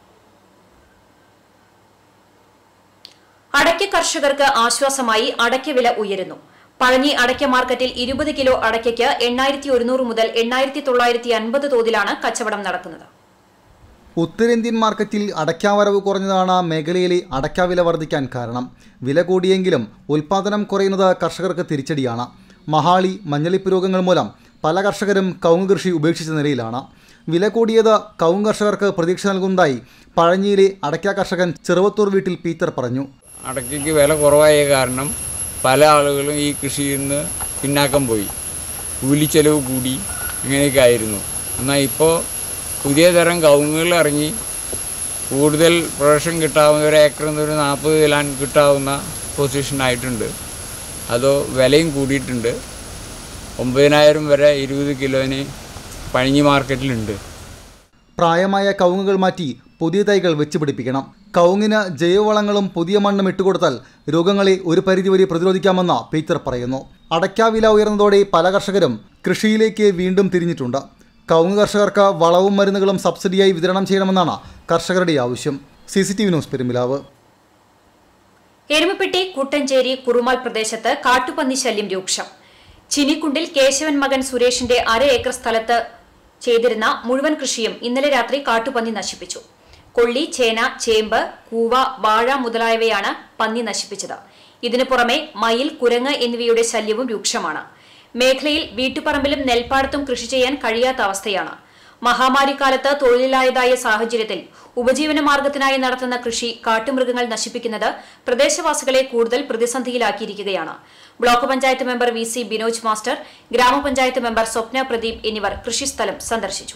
അടയ്ക്ക കർഷകർക്ക് ആശ്വാസമായി അടയ്ക്ക വില ഉയരുന്നു. പഴഞ്ഞി അടയ്ക്ക മാർക്കറ്റിൽ 20 കിലോ അടയ്ക്കയ്ക്ക് 8100 മുതൽ 8950 തോതിലാണ് കച്ചവടം നടക്കുന്നത്. ഉത്തരേന്ത്യൻ മാർക്കറ്റിൽ അടയ്ക്കാവരവ് കുറഞ്ഞതാണ് മേഖലയിലെ അടയ്ക്ക വില വർദ്ധിക്കാൻ കാരണം. വില കൂടിയെങ്കിലും ഉൽപ്പാദനം കുറയുന്നത് കർഷകർക്ക് തിരിച്ചടിയാണ്. മഹാളി, മഞ്ഞളിപ്പ് രോഗങ്ങൾ മൂലം പല കർഷകരും കവുങ്ങ് കൃഷി ഉപേക്ഷിച്ച നിലയിലാണ്. വില കൂടിയത് കവുങ്ങ് കർഷകർക്ക് പ്രതീക്ഷ നൽകുന്നതായി പഴഞ്ഞിയിലെ അടയ്ക്ക കർഷകൻ ചെറുവത്തൂർ വീട്ടിൽ പീറ്റർ പറഞ്ഞു. അടയ്ക്കയ്ക്ക് വില കുറവായ കാരണം പല ആളുകളും ഈ കൃഷിയിൽ നിന്ന് പിന്നാക്കം പോയി, കൂലിച്ചെലവ് കൂടി, ഇങ്ങനെയൊക്കെ ആയിരുന്നു. എന്നാൽ ഇപ്പോൾ പുതിയ തരം കവുങ്ങുകൾ ഇറങ്ങി കൂടുതൽ പ്രൊഡക്ഷൻ കിട്ടാവുന്ന ഒരു ഏക്കറിൽ നിന്ന് ഒരു 40 കിലാൻ കിട്ടാവുന്ന പൊസിഷനായിട്ടുണ്ട്. അതോ വിലയും കൂടിയിട്ടുണ്ട്. 9,000 വരെ 20 കിലോന് പഴഞ്ഞി മാർക്കറ്റിലുണ്ട്. പ്രായമായ കവുങ്ങുകൾ മാറ്റി പുതിയ തൈകൾ വെച്ച് പിടിപ്പിക്കണം. കവുങ്ങിന് ജൈവവളങ്ങളും പുതിയ മണ്ണും ഇട്ടുകൊടുത്താൽ രോഗങ്ങളെ ഒരു പരിധിവരെ പ്രതിരോധിക്കാമെന്ന് പീറ്റർ പറയുന്നു. അടയ്ക്ക വില ഉയർന്നതോടെ പല കർഷകരും കൃഷിയിലേക്ക് വീണ്ടും തിരിഞ്ഞിട്ടുണ്ട്. കവുങ്ങ് കർഷകർക്ക് വളവും മരുന്നുകളും സബ്സിഡിയായി വിതരണം ചെയ്യണമെന്നാണ് കർഷകരുടെ ആവശ്യം. CCTV news Perumpilavu. എരുമപ്പെട്ടി കുട്ടഞ്ചേരി കുറുമാൽ പ്രദേശത്ത് കാട്ടുപന്നി ശല്യം രൂക്ഷം. ചിനിക്കുണ്ടിൽ കേശവൻ മകൻ സുരേഷിന്റെ 1/2 ഏക്കർ സ്ഥലത്ത് ചെയ്തിരുന്ന മുഴുവൻ കൃഷിയും ഇന്നലെ രാത്രി കാട്ടുപന്നി നശിപ്പിച്ചു. കൊള്ളി, ചേന, ചേമ്പ്, കൂവ, വാഴ മുതലായവയാണ് പന്നി നശിപ്പിച്ചത്. ഇതിനു പുറമെ മയിൽ, കുരങ്ങ് എന്നിവയുടെ ശല്യവും രൂക്ഷമാണ്. മേഖലയിൽ വീട്ടുപറമ്പിലും നെൽപ്പാടത്തും കൃഷി ചെയ്യാൻ കഴിയാത്ത അവസ്ഥയാണ്. മഹാമാരിക്കാലത്ത് തൊഴിലില്ലായതായ സാഹചര്യത്തിൽ ഉപജീവന മാർഗത്തിനായി നടത്തുന്ന കൃഷി കാട്ടുമൃഗങ്ങൾ നശിപ്പിക്കുന്നത് പ്രദേശവാസികളെ കൂടുതൽ പ്രതിസന്ധിയിലാക്കിയിരിക്കുകയാണ്. Block panchayat member VC Binoj master, ഗ്രാമപഞ്ചായത്ത് മെമ്പർ സ്വപ്ന പ്രദീപ് എന്നിവർ കൃഷിസ്ഥലം സന്ദർശിച്ചു.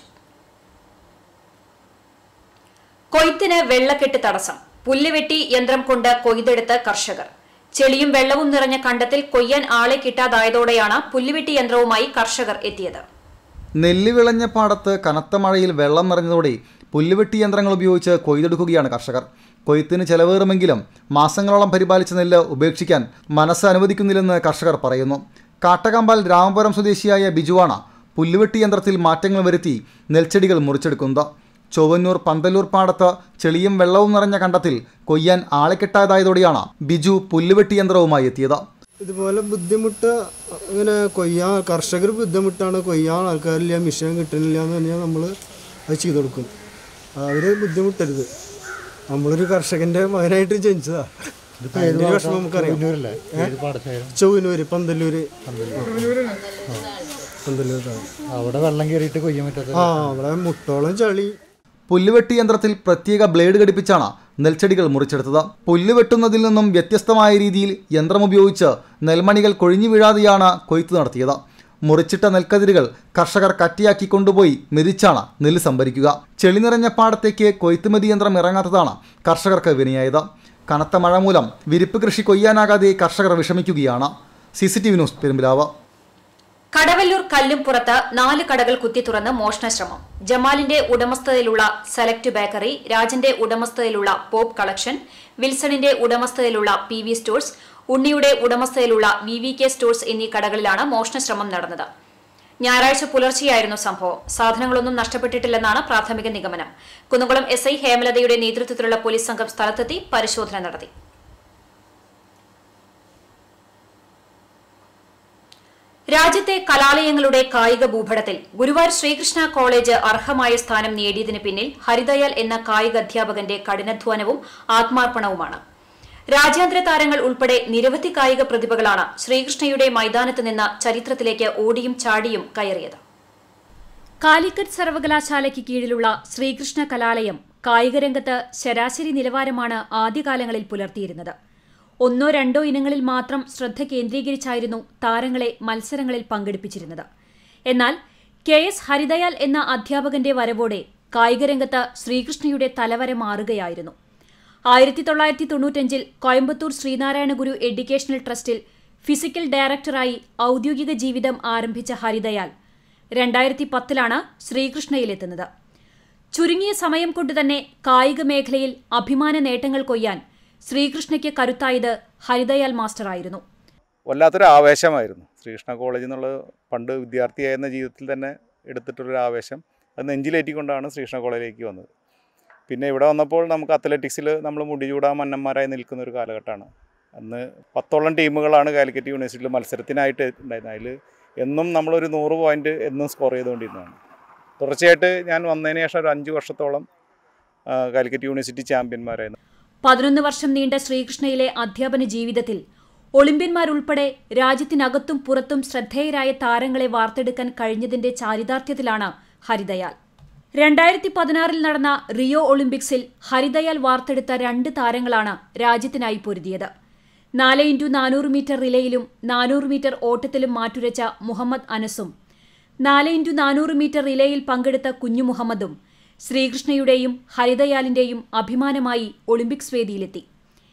കൊയ്ത്തിന് വെള്ളക്കെട്ട് തടസ്സം. പുല്ലുവെട്ടി യന്ത്രം കൊണ്ട് കൊയ്തെടുത്ത് കർഷകർ. ചെളിയും വെള്ളവും നിറഞ്ഞ കണ്ടത്തിൽ കൊയ്യാൻ ആളെ കിട്ടാതായതോടെയാണ് പുല്ലുവെട്ടി യന്ത്രവുമായി കർഷകർ എത്തിയത്. നെല്ല് വിളഞ്ഞ പാടത്ത് കനത്ത മഴയിൽ വെള്ളം നിറഞ്ഞതോടെ പുല്ലുവെട്ടി യന്ത്രങ്ങൾ ഉപയോഗിച്ച് കൊയ്തെടുക്കുകയാണ് കർഷകർ. കൊയ്ത്തിന് ചെലവേറുമെങ്കിലും മാസങ്ങളോളം പരിപാലിച്ച നെല്ല് ഉപേക്ഷിക്കാൻ മനസ്സ് അനുവദിക്കുന്നില്ലെന്ന് കർഷകർ പറയുന്നു. കാട്ടകമ്പാൽ രാമപുരം സ്വദേശിയായ ബിജുവാണ് പുല്ലുവെട്ടി യന്ത്രത്തിൽ മാറ്റങ്ങൾ വരുത്തി നെൽച്ചെടികൾ മുറിച്ചെടുക്കുന്നത്. ചൊവ്വന്നൂർ പന്തല്ലൂർ പാടത്ത് ചെളിയും വെള്ളവും നിറഞ്ഞ കണ്ടത്തിൽ കൊയ്യാൻ ആളെ കിട്ടാതായതോടെയാണ് ബിജു പുല്ലുവെട്ടി യന്ത്രവുമായി എത്തിയത്. ഇതുപോലെ ബുദ്ധിമുട്ട് ഇങ്ങനെ കൊയ്യാൻ കർഷകർ ബുദ്ധിമുട്ടാണ്. കൊയ്യാൻ ആൾക്കാരില്ല, മിഷൻ കിട്ടുന്നില്ല എന്ന് പറഞ്ഞാൽ നമ്മൾ അത് ചെയ്തു കൊടുക്കും. അവർ ബുദ്ധിമുട്ടരുത്. നമ്മളൊരു കർഷകൻ്റെ മകനായിട്ട് ജനിച്ചതാ. വിഷമം നമുക്കറിയാം. ചൊവ്വന്നൂര് പന്തല്ലൂര് അവിടെ വെള്ളം കയറിയിട്ട് കൊയ്യാൻ പറ്റാത്ത അവിടെ മുട്ടോളം ചളി. പുല്ലുവെട്ടി യന്ത്രത്തിൽ പ്രത്യേക ബ്ലേഡ് ഘടിപ്പിച്ചാണ് നെൽച്ചെടികൾ മുറിച്ചെടുത്തത്. പുല്ല് വെട്ടുന്നതിൽ നിന്നും വ്യത്യസ്തമായ രീതിയിൽ യന്ത്രമുപയോഗിച്ച് നെൽമണികൾ കൊഴിഞ്ഞു വീഴാതെയാണ് കൊയ്ത്ത് നടത്തിയത്. മുറിച്ചിട്ട നെൽക്കതിരുകൾ കർഷകർ കട്ടിയാക്കി കൊണ്ടുപോയി മെതിച്ചാണ് നെല്ല് സംഭരിക്കുക. ചെളി നിറഞ്ഞ പാടത്തേക്ക് കൊയ്ത്തുമതി യന്ത്രം ഇറങ്ങാത്തതാണ് കർഷകർക്ക് വിനയായത്. കനത്ത മഴ മൂലം വിരിപ്പ് കൃഷി കൊയ്യാനാകാതെ കർഷകർ വിഷമിക്കുകയാണ്. CCTV news Perumpilavu. കടവല്ലൂർ കല്ലുംപുറത്ത് 4 കടകൾ കുത്തി തുറന്ന് മോഷണശ്രമം. ജമാലിന്റെ ഉടമസ്ഥതയിലുള്ള സെലക്ട് ബേക്കറി, രാജന്റെ ഉടമസ്ഥതയിലുള്ള പോപ്പ് കളക്ഷൻ, വിൽസണിന്റെ ഉടമസ്ഥതയിലുള്ള PV സ്റ്റോഴ്സ്, ഉണ്ണിയുടെ ഉടമസ്ഥതയിലുള്ള VVK സ്റ്റോഴ്സ് എന്നീ കടകളിലാണ് മോഷണശ്രമം നടന്നത്. ഞായറാഴ്ച പുലർച്ചെയായിരുന്നു സംഭവം. സാധനങ്ങളൊന്നും നഷ്ടപ്പെട്ടിട്ടില്ലെന്നാണ് പ്രാഥമിക നിഗമനം. കുന്നംകുളം SI ഹേമലതയുടെ നേതൃത്വത്തിലുള്ള പോലീസ് സംഘം സ്ഥലത്തെത്തി പരിശോധന നടത്തി. രാജ്യത്തെ കലാലയങ്ങളുടെ കായിക ഭൂപടത്തിൽ ഗുരുവായൂർ ശ്രീകൃഷ്ണ കോളേജ് അർഹമായ സ്ഥാനം നേടിയതിന് പിന്നിൽ ഹരിദയാൽ എന്ന കായിക അധ്യാപകന്റെ കഠിനാധ്വാനവും ആത്മാർപ്പണവുമാണ്. രാജ്യാന്തര താരങ്ങൾ ഉൾപ്പെടെ നിരവധി കായിക പ്രതിഭകളാണ് ശ്രീകൃഷ്ണയുടെ മൈതാനത്ത് നിന്ന് ചരിത്രത്തിലേക്ക് ഓടിയും ചാടിയും കയറിയത്. കാലിക്കറ്റ് സർവകലാശാലയ്ക്ക് കീഴിലുള്ള ശ്രീകൃഷ്ണ കലാലയം കായികരംഗത്ത് ശരാശരി നിലവാരമാണ് ആദ്യകാലങ്ങളിൽ പുലർത്തിയിരുന്നത്. 1-2 ഇനങ്ങളിൽ മാത്രം ശ്രദ്ധ കേന്ദ്രീകരിച്ചായിരുന്നു താരങ്ങളെ മത്സരങ്ങളിൽ പങ്കെടുപ്പിച്ചിരുന്നത്. എന്നാൽ KS ഹരിദയാൽ എന്ന അധ്യാപകന്റെ വരവോടെ കായികരംഗത്ത് ശ്രീകൃഷ്ണയുടെ തലവര മാറുകയായിരുന്നു. 1995 കോയമ്പത്തൂർ ശ്രീനാരായണ ഗുരു എഡ്യൂക്കേഷണൽ ട്രസ്റ്റിൽ ഫിസിക്കൽ ഡയറക്ടറായി ഔദ്യോഗിക ജീവിതം ആരംഭിച്ച ഹരിദയാൽ 2010 ശ്രീകൃഷ്ണയിലെത്തുന്നത്. ചുരുങ്ങിയ സമയം കൊണ്ടുതന്നെ കായിക മേഖലയിൽ അഭിമാന നേട്ടങ്ങൾ കൊയ്യാൻ ശ്രീകൃഷ്ണയ്ക്ക് കരുത്തായത് ഹരിദയാൽ മാസ്റ്ററായിരുന്നു. വല്ലാത്തൊരു ആവേശമായിരുന്നു. ശ്രീകൃഷ്ണ കോളേജിൽ നിന്നുള്ള പണ്ട് വിദ്യാർത്ഥിയായിരുന്ന ജീവിതത്തിൽ തന്നെ എടുത്തിട്ടൊരു ആവേശം അത് നെഞ്ചിലേറ്റിക്കൊണ്ടാണ് ശ്രീകൃഷ്ണ കോളേജിലേക്ക് വന്നത്. പിന്നെ ഇവിടെ വന്നപ്പോൾ നമുക്ക് അത്ലറ്റിക്സിൽ നമ്മൾ മുടിചൂടാൻ മന്നന്മാരായി നിൽക്കുന്ന ഒരു കാലഘട്ടമാണ്. അന്ന് 10ഓളം ടീമുകളാണ് കാലിക്കറ്റ് യൂണിവേഴ്സിറ്റിയിൽ മത്സരത്തിനായിട്ട് ഉണ്ടായിരുന്നത്. അതിൽ എന്നും നമ്മളൊരു 100 പോയിൻ്റ് എന്നും സ്കോർ ചെയ്തുകൊണ്ടിരുന്നതാണ്. തുടർച്ചയായിട്ട് ഞാൻ വന്നതിന് ശേഷം ഒരു 5 വർഷത്തോളം കാലിക്കറ്റ് യൂണിവേഴ്സിറ്റി ചാമ്പ്യന്മാരായിരുന്നു. 11 വർഷം നീണ്ട ശ്രീകൃഷ്ണയിലെ അധ്യാപന ജീവിതത്തിൽ ഒളിമ്പ്യന്മാരുൾപ്പെടെ രാജ്യത്തിനകത്തും പുറത്തും ശ്രദ്ധേയരായ താരങ്ങളെ വാർത്തെടുക്കാൻ കഴിഞ്ഞതിന്റെ ചാരിതാർത്ഥ്യത്തിലാണ് ഹരിദയാൽ. 2016 നടന്ന റിയോ ഒളിമ്പിക്സിൽ ഹരിദയാൽ വാർത്തെടുത്ത 2 താരങ്ങളാണ് രാജ്യത്തിനായി പൊരുതിയത്. 4x400 മീറ്റർ റിലേയിലും 400 മീറ്റർ ഓട്ടത്തിലും മാറ്റുരച്ച മുഹമ്മദ് അനസും 4x400 മീറ്റർ റിലേയിൽ പങ്കെടുത്ത കുഞ്ഞു മുഹമ്മദും ശ്രീകൃഷ്ണയുടെയും ഹരിദയാലിന്റെയും അഭിമാനമായി ഒളിമ്പിക്സ് വേദിയിലെത്തി.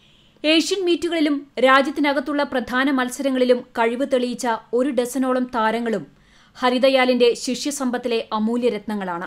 ഏഷ്യൻ മീറ്റുകളിലും രാജ്യത്തിനകത്തുള്ള പ്രധാന മത്സരങ്ങളിലും കഴിവ് തെളിയിച്ച 1 ഡസനോളം താരങ്ങളും ഹരിദയാലിന്റെ ശിഷ്യസമ്പത്തിലെ അമൂല്യരത്നങ്ങളാണ്.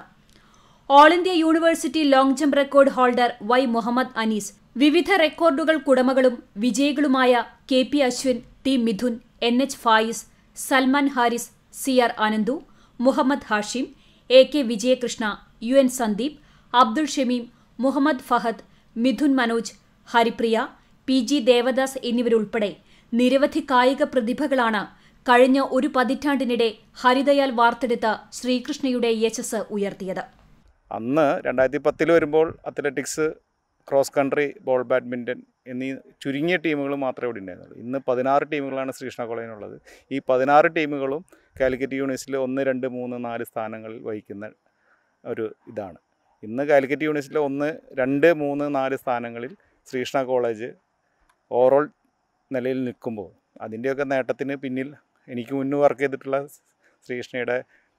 All India university long jump record holder Y Muhammad Anees, വിവിധ റെക്കോർഡുകൾക്കുടമകളും വിജയികളുമായ KP Ashwin, T Mithun, NH Fayis, Salman Haris, CR Anandu, Muhammad Hashim, AK Vijayakrishna, UN Sandeep, Abdul Shameem, Muhammad Fahad, Mithun Manoj, Haripriya, PG Devdas എന്നിവരുൾപ്പെടെ നിരവധി കായിക പ്രതിഭകളാണ് കഴിഞ്ഞ 1 പതിറ്റാണ്ടിനിടെ ഹരിദയാൽ വാർത്തെടുത്ത ശ്രീകൃഷ്ണയുടെ യശസ് ഉയർത്തിയത്. അന്ന് 2010 വരുമ്പോൾ athletics, cross country, ball badminton എന്നീ ചുരുങ്ങിയ ടീമുകൾ മാത്രമേ ഇവിടെ ഉണ്ടായിരുന്നുള്ളൂ. ഇന്ന് 16 ടീമുകളാണ് ശ്രീകൃഷ്ണ കോളേജിനുള്ളത്. ഈ 16 ടീമുകളും കാലിക്കറ്റ് യൂണിവേഴ്സിറ്റിയിൽ 1, 2, 3, 4 സ്ഥാനങ്ങളിൽ വഹിക്കുന്ന ഒരു ഇതാണ്. ഇന്ന് കാലിക്കറ്റ് യൂണിവേഴ്സിറ്റിയിലെ 1, 2, 3, 4 സ്ഥാനങ്ങളിൽ ശ്രീകൃഷ്ണ കോളേജ് ഓവറോൾ നിലയിൽ നിൽക്കുമ്പോൾ അതിൻ്റെയൊക്കെ നേട്ടത്തിന് പിന്നിൽ എനിക്ക് മുന്നേ വർക്ക് ചെയ്തിട്ടുള്ള ശ്രീകൃഷ്ണയുടെ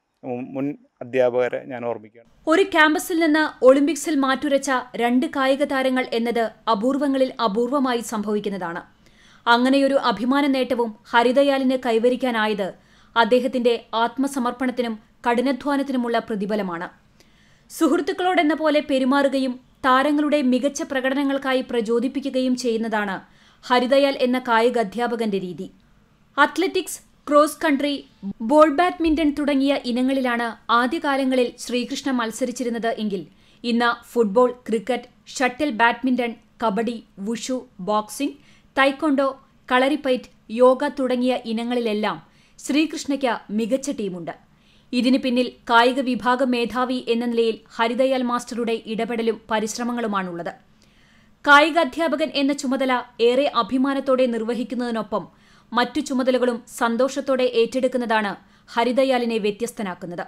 മുൻ അധ്യാപകരെ ഞാൻ ഓർമ്മിക്കുകയാണ്. ഒരു ക്യാമ്പസിൽ നിന്ന് ഒളിമ്പിക്സിൽ മാറ്റുരച്ച 2 കായിക താരങ്ങൾ എന്നത് അപൂർവങ്ങളിൽ അപൂർവമായി സംഭവിക്കുന്നതാണ്. അങ്ങനെയൊരു അഭിമാന നേട്ടവും ഹരിദയാലിന് കൈവരിക്കാനായത് അദ്ദേഹത്തിന്റെ ആത്മസമർപ്പണത്തിനും കഠിനാധ്വാനത്തിനുമുള്ള പ്രതിഫലമാണ്. സുഹൃത്തുക്കളോടെന്ന പോലെ പെരുമാറുകയും താരങ്ങളുടെ മികച്ച പ്രകടനങ്ങൾക്കായി പ്രചോദിപ്പിക്കുകയും ചെയ്യുന്നതാണ് ഹരിദയാൽ എന്ന കായിക അധ്യാപകന്റെ രീതി. Athletics, cross country, ball badminton തുടങ്ങിയ ഇനങ്ങളിലാണ് ആദ്യകാലങ്ങളിൽ ശ്രീകൃഷ്ണ മത്സരിച്ചിരുന്നത് എങ്കിൽ ഇന്ന് football, cricket, shuttle badminton, kabaddi, wushu, boxing, taekwondo, Kalaripayattu, yoga തുടങ്ങിയ ഇനങ്ങളിലെല്ലാം ശ്രീകൃഷ്ണയ്ക്ക് മികച്ച ടീമുണ്ട്. ഇതിനു പിന്നിൽ കായിക വിഭാഗം മേധാവി എന്ന നിലയിൽ ഹരിദയാൽ മാസ്റ്ററുടെ ഇടപെടലും പരിശ്രമങ്ങളുമാണുള്ളത്. കായിക അധ്യാപകൻ എന്ന ചുമതല ഏറെ അഭിമാനത്തോടെ നിർവഹിക്കുന്നതിനൊപ്പം മറ്റു ചുമതലകളും സന്തോഷത്തോടെ ഏറ്റെടുക്കുന്നതാണ് ഹരിദയാലിനെ വ്യത്യസ്തനാക്കുന്നത്.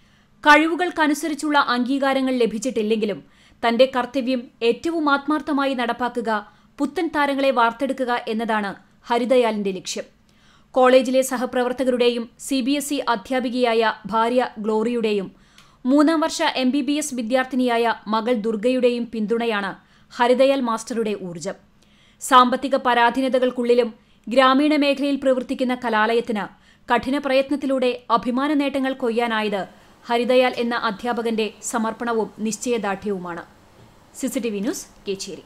കഴിവുകൾക്കനുസരിച്ചുള്ള അംഗീകാരങ്ങൾ ലഭിച്ചിട്ടില്ലെങ്കിലും തന്റെ കർത്തവ്യം ഏറ്റവും ആത്മാർത്ഥമായി നടപ്പാക്കുക, പുത്തൻ താരങ്ങളെ വാർത്തെടുക്കുക എന്നതാണ് ഹരിദയാലിന്റെ ലക്ഷ്യം. കോളേജിലെ സഹപ്രവർത്തകരുടെയും CBSE അധ്യാപികയായ ഭാര്യ ഗ്ലോറിയുടെയും 3ാം വർഷ MBBS വിദ്യാർത്ഥിനിയായ മകൾ ദുർഗയുടെയും പിന്തുണയാണ് ഹരിദയാൽ മാസ്റ്ററുടെ ഊർജം. സാമ്പത്തിക പരാധീനതകൾക്കുള്ളിലും ഗ്രാമീണ മേഖലയിൽ പ്രവർത്തിക്കുന്ന കലാലയത്തിന് കഠിന പ്രയത്നത്തിലൂടെ അഭിമാന നേട്ടങ്ങൾ കൊയ്യാനായത് ഹരിദയാൽ എന്ന അധ്യാപകന്റെ സമർപ്പണവും നിശ്ചയദാർഢ്യവുമാണ്. CCTV news, Kecheri.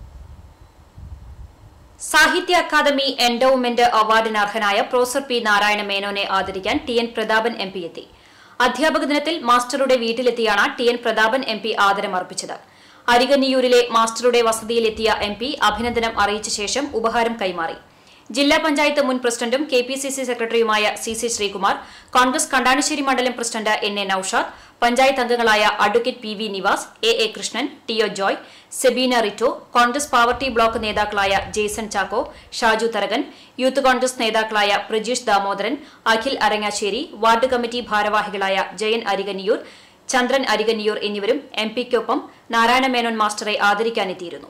സാഹിത്യ അക്കാദമി എൻഡോവ്മെന്റ് അവാർഡിന് അർഹനായ പ്രൊഫസർ P. നാരായണ മേനോനെ ആദരിക്കാൻ TN പ്രതാപൻ MP എത്തി. അധ്യാപക ദിനത്തിൽ മാസ്റ്ററുടെ വീട്ടിലെത്തിയാണ് TN പ്രതാപൻ MP ആദരമർപ്പിച്ചത്. അരികന്നിയൂരിലെ മാസ്റ്ററുടെ വസതിയിലെത്തിയ MP അഭിനന്ദനം അറിയിച്ച ശേഷം ഉപഹാരം കൈമാറി. ജില്ലാ പഞ്ചായത്ത് മുൻ പ്രസിഡന്റും KPCC സെക്രട്ടറിയുമായ CC ശ്രീകുമാർ, കോൺഗ്രസ് കണ്ടാണിശ്ശേരി മണ്ഡലം പ്രസിഡന്റ് NA നൌഷാദ്, പഞ്ചായത്ത് അംഗങ്ങളായ advocate PV Nivas, AA Krishnan, TO Joy, Sebeena Rito, Congress പാവർട്ടി ബ്ലോക്ക് നേതാക്കളായ ജെയ്സൺ ചാക്കോ, ഷാജു തരകൻ, യൂത്ത് കോൺഗ്രസ് നേതാക്കളായ പ്രജീഷ് ദാമോദരൻ, അഖിൽ അരങ്ങാശ്ശേരി, വാർഡ് കമ്മിറ്റി ഭാരവാഹികളായ ജയൻ അരികന്നിയൂർ, ചന്ദ്രൻ അരികന്നിയൂർ എന്നിവരും MPക്കൊപ്പം നാരായണ മേനോൻ മാസ്റ്ററെ ആദരിക്കാനെത്തിയിരുന്നു.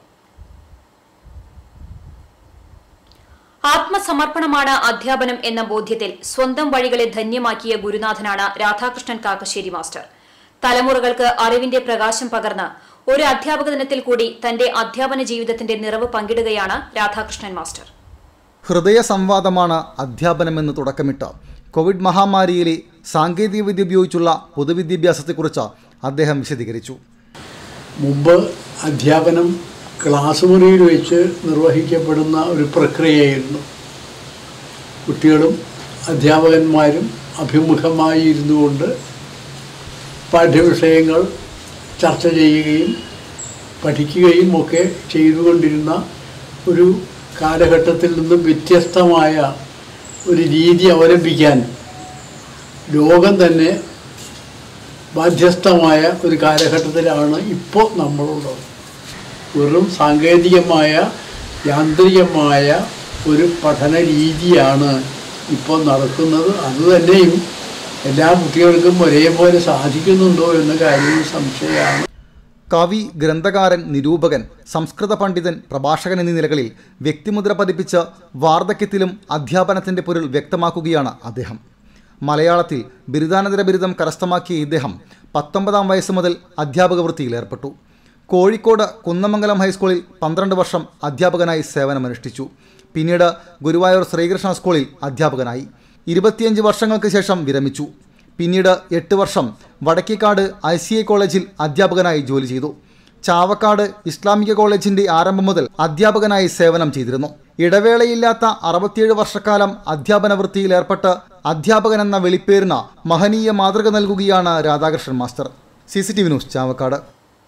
ആത്മസമർപ്പണമാണ് അധ്യാപനം എന്ന ബോധ്യത്തിൽ സ്വന്തം വഴികളെ ധന്യമാക്കിയ ഗുരുനാഥനാണ് രാധാകൃഷ്ണൻ കാക്കശ്ശേരി മാസ്റ്റർ. തലമുറകൾക്ക് അറിവിന്റെ പ്രകാശം പകർന്ന് ഒരു അധ്യാപക ദിനത്തിൽ കൂടി തന്റെ അധ്യാപന ജീവിതത്തിന്റെ നിറവ് പങ്കിടുകയാണ് രാധാകൃഷ്ണൻ മാസ്റ്റർ. ഹൃദയ സംവാദമാണ് അധ്യാപനമെന്ന് തുടക്കമിട്ട് കോവിഡ് മഹാമാരിയിലെ സാങ്കേതികവിദ്യ ഉപയോഗിച്ചുള്ള പൊതുവിദ്യാഭ്യാസത്തെക്കുറിച്ച് അദ്ദേഹം വിശദീകരിച്ചു. മുമ്പ് അധ്യാപനം ക്ലാസ് മുറിയിൽ വെച്ച് നിർവഹിക്കപ്പെടുന്ന ഒരു പ്രക്രിയയായിരുന്നു. കുട്ടികളും അധ്യാപകന്മാരും അഭിമുഖമായി ഇരുന്നുകൊണ്ട് പാഠ്യവിഷയങ്ങൾ ചർച്ച ചെയ്യുകയും പഠിക്കുകയും ഒക്കെ ചെയ്തുകൊണ്ടിരുന്ന ഒരു കാലഘട്ടത്തിൽ നിന്നും വ്യത്യസ്തമായ ഒരു രീതി അവലംബിക്കാൻ ലോകം തന്നെ ബാധ്യസ്ഥമായ ഒരു കാലഘട്ടത്തിലാണ് ഇപ്പോൾ നമ്മളുള്ളത്. വെറും സാങ്കേതികമായ യാന്ത്രികമായ ഒരു പഠന രീതിയാണ് ഇപ്പോൾ നടക്കുന്നത്. അതുതന്നെയും എല്ലാ കുട്ടികൾക്കും ഒരേപോലെ സാധിക്കുന്നുണ്ടോ എന്ന കാര്യം സംശയമാണ്. കവി, ഗ്രന്ഥകാരൻ, നിരൂപകൻ, സംസ്കൃത പണ്ഡിതൻ, പ്രഭാഷകൻ എന്നീ നിലകളിൽ വ്യക്തിമുദ്ര പതിപ്പിച്ച് വാർദ്ധക്യത്തിലും അധ്യാപനത്തിൻ്റെ പൊരുൾ വ്യക്തമാക്കുകയാണ് അദ്ദേഹം. മലയാളത്തിൽ ബിരുദാനന്തര ബിരുദം കരസ്ഥമാക്കിയ ഇദ്ദേഹം 19-ാം വയസ്സ് മുതൽ അധ്യാപക വൃത്തിയിലേർപ്പെട്ടു. കോഴിക്കോട് കുന്നമംഗലം ഹൈസ്കൂളിൽ 12 വർഷം അധ്യാപകനായി സേവനമനുഷ്ഠിച്ചു. പിന്നീട് ഗുരുവായൂർ ശ്രീകൃഷ്ണ സ്കൂളിൽ അധ്യാപകനായി. 25 വർഷങ്ങൾക്ക് ശേഷം വിരമിച്ചു. പിന്നീട് 8 വർഷം വടക്കേക്കാട് ICI കോളേജിൽ അധ്യാപകനായി ജോലി ചെയ്തു. ചാവക്കാട് ഇസ്ലാമിക കോളേജിൻ്റെ ആരംഭം മുതൽ അധ്യാപകനായി സേവനം ചെയ്തിരുന്നു. ഇടവേളയില്ലാത്ത 67 വർഷക്കാലം അധ്യാപന വൃത്തിയിൽ ഏർപ്പെട്ട് അധ്യാപകൻ എന്ന വെളിപ്പേരിന് മഹനീയ മാതൃക നൽകുകയാണ് Radhakrishnan master. CCTV news, Chavakkad.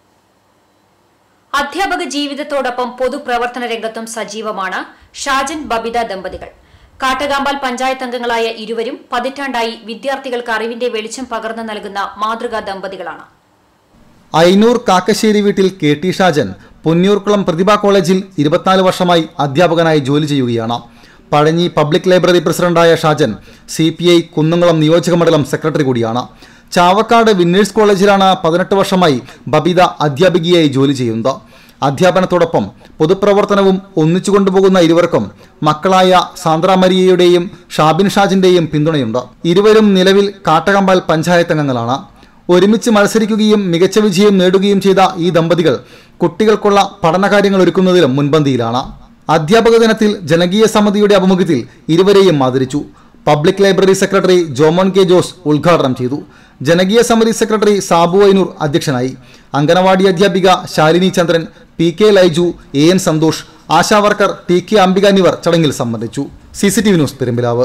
അധ്യാപക ജീവിതത്തോടൊപ്പം പൊതുപ്രവർത്തന രംഗത്തും സജീവമാണ് ഷാജൻ ബബിത ദമ്പതികൾ. കാട്ടകാമ്പാൽ പഞ്ചായത്ത് അംഗങ്ങളായ ഇരുവരും പതിറ്റാണ്ടായി വിദ്യാർത്ഥികൾക്ക് അറിവിന്റെ വെളിച്ചം പകർന്നു നൽകുന്ന മാതൃകാ ദമ്പതികളാണ്. അയ്നൂർ കാക്കശ്ശേരി വീട്ടിൽ KT ഷാജൻ പൊന്നിയൂർക്കുളം പ്രതിഭ കോളേജിൽ 24 വർഷമായി അധ്യാപകനായി ജോലി ചെയ്യുകയാണ്. പഴഞ്ഞി പബ്ലിക് ലൈബ്രറി പ്രസിഡന്റായ ഷാജൻ CPI കുന്നംകുളം നിയോജക മണ്ഡലം സെക്രട്ടറി കൂടിയാണ്. ചാവക്കാട് വിന്നേഴ്സ് കോളേജിലാണ് 18 വർഷമായി ബബിത അധ്യാപികയായി ജോലി ചെയ്യുന്നത്. അധ്യാപനത്തോടൊപ്പം പൊതുപ്രവർത്തനവും ഒന്നിച്ചു കൊണ്ടുപോകുന്ന ഇരുവർക്കും മക്കളായ സാന്ദ്ര മരിയയുടെയും ഷാബിൻ ഷാജിന്റെയും പിന്തുണയുണ്ട്. ഇരുവരും നിലവിൽ കാട്ടകമ്പാൽ പഞ്ചായത്ത് അംഗങ്ങളാണ്. ഒരുമിച്ച് മത്സരിക്കുകയും മികച്ച വിജയം നേടുകയും ചെയ്ത ഈ ദമ്പതികൾ കുട്ടികൾക്കുള്ള പഠനകാര്യങ്ങൾ ഒരുക്കുന്നതിലും മുൻപന്തിയിലാണ്. അധ്യാപക ദിനത്തിൽ ജനകീയ സമിതിയുടെ ആഭിമുഖ്യത്തിൽ ഇരുവരെയും ആദരിച്ചു. Public library secretary Jomon K. Jose ഉദ്ഘാടനം ചെയ്തു. ജനകീയ സമിതി സെക്രട്ടറി സാബു അയ്നൂർ അധ്യക്ഷനായി. അംഗനവാടി അധ്യാപിക Shalini Chandran, PK Laiju, AN Santhosh, ASHA worker TK Ambika എന്നിവർ ചടങ്ങിൽ സംബന്ധിച്ചു. CCTV news, Perumpilavu.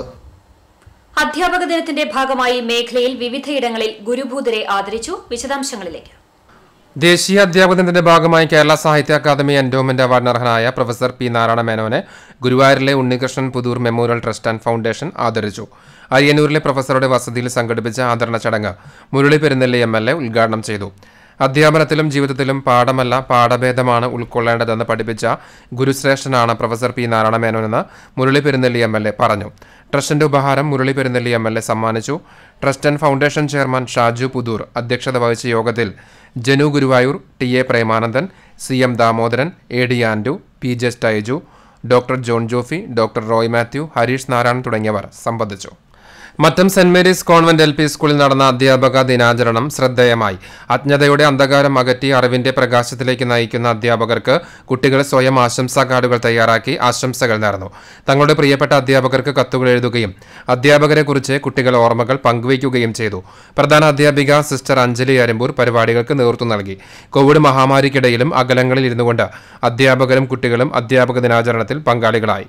അധ്യാപക ദിനത്തിന്റെ ഭാഗമായി മേഖലയിൽ വിവിധയിടങ്ങളിൽ ഗുരുഭൂതരെ ആദരിച്ചു. വിശദാംശങ്ങളിലേക്ക്. ദേശീയ അധ്യാപക ദിനത്തിന്റെ ഭാഗമായി കേരള സാഹിത്യ അക്കാദമി എൻഡോമെന്റ് അവാർഡിന് അർഹനായ പ്രൊഫസർ P. നാരായണ മേനോനെ ഗുരുവായൂരിലെ Unnikrishnan Puthur memorial trust and foundation ആദരിച്ചു. അരിയന്നൂരിലെ പ്രൊഫസറുടെ വസതിയിൽ സംഘടിപ്പിച്ച ആദരണ ചടങ്ങ് മുരളി പെരുന്നെല്ലി MLA ഉദ്ഘാടനം ചെയ്തു. അധ്യാപനത്തിലും ജീവിതത്തിലും പാഠമല്ല പാഠഭേദമാണ് ഉൾക്കൊള്ളേണ്ടതെന്ന് പഠിപ്പിച്ച ഗുരുശ്രേഷ്ഠനാണ് പ്രൊഫസർ P. നാരായണ മേനോനെന്ന് മുരളി പെരുന്നെല്ലി MLA പറഞ്ഞു. ട്രസ്റ്റിന്റെ ഉപഹാരം മുരളി പെരുന്നെല്ലി MLA സമ്മാനിച്ചു. Trust and foundation chairman Shaju Puthur അധ്യക്ഷത വഹിച്ച യോഗത്തിൽ Janu Guruvayur, TA Premanandan, CM Damodaran, AD Andu, PJ Staiju, doctor John Jofy, doctor Roy Mathew, Hareesh Narayanan തുടങ്ങിയവർ സംബന്ധിച്ചു. Mattom saint Mary's convent LP സ്കൂളിൽ നടന്ന അധ്യാപക ദിനാചരണം ശ്രദ്ധേയമായി. അജ്ഞതയുടെ അന്ധകാരം അകറ്റി അറിവിന്റെ പ്രകാശത്തിലേക്ക് നയിക്കുന്ന അധ്യാപകർക്ക് കുട്ടികൾ സ്വയം ആശംസാ കാർഡുകൾ തയ്യാറാക്കി ആശംസകൾ നേർന്നു. തങ്ങളുടെ പ്രിയപ്പെട്ട അധ്യാപകർക്ക് കത്തുകൾ എഴുതുകയും അധ്യാപകരെക്കുറിച്ച് കുട്ടികൾ ഓർമ്മകൾ പങ്കുവയ്ക്കുകയും ചെയ്തു. പ്രധാന അധ്യാപിക സിസ്റ്റർ അഞ്ജലി അരമ്പൂർ പരിപാടികൾക്ക് നേതൃത്വം നൽകി. കോവിഡ് മഹാമാരിക്കിടയിലും അകലങ്ങളിൽ ഇരുന്നുകൊണ്ട് അധ്യാപകരും കുട്ടികളും അധ്യാപക ദിനാചരണത്തിൽ പങ്കാളികളായി.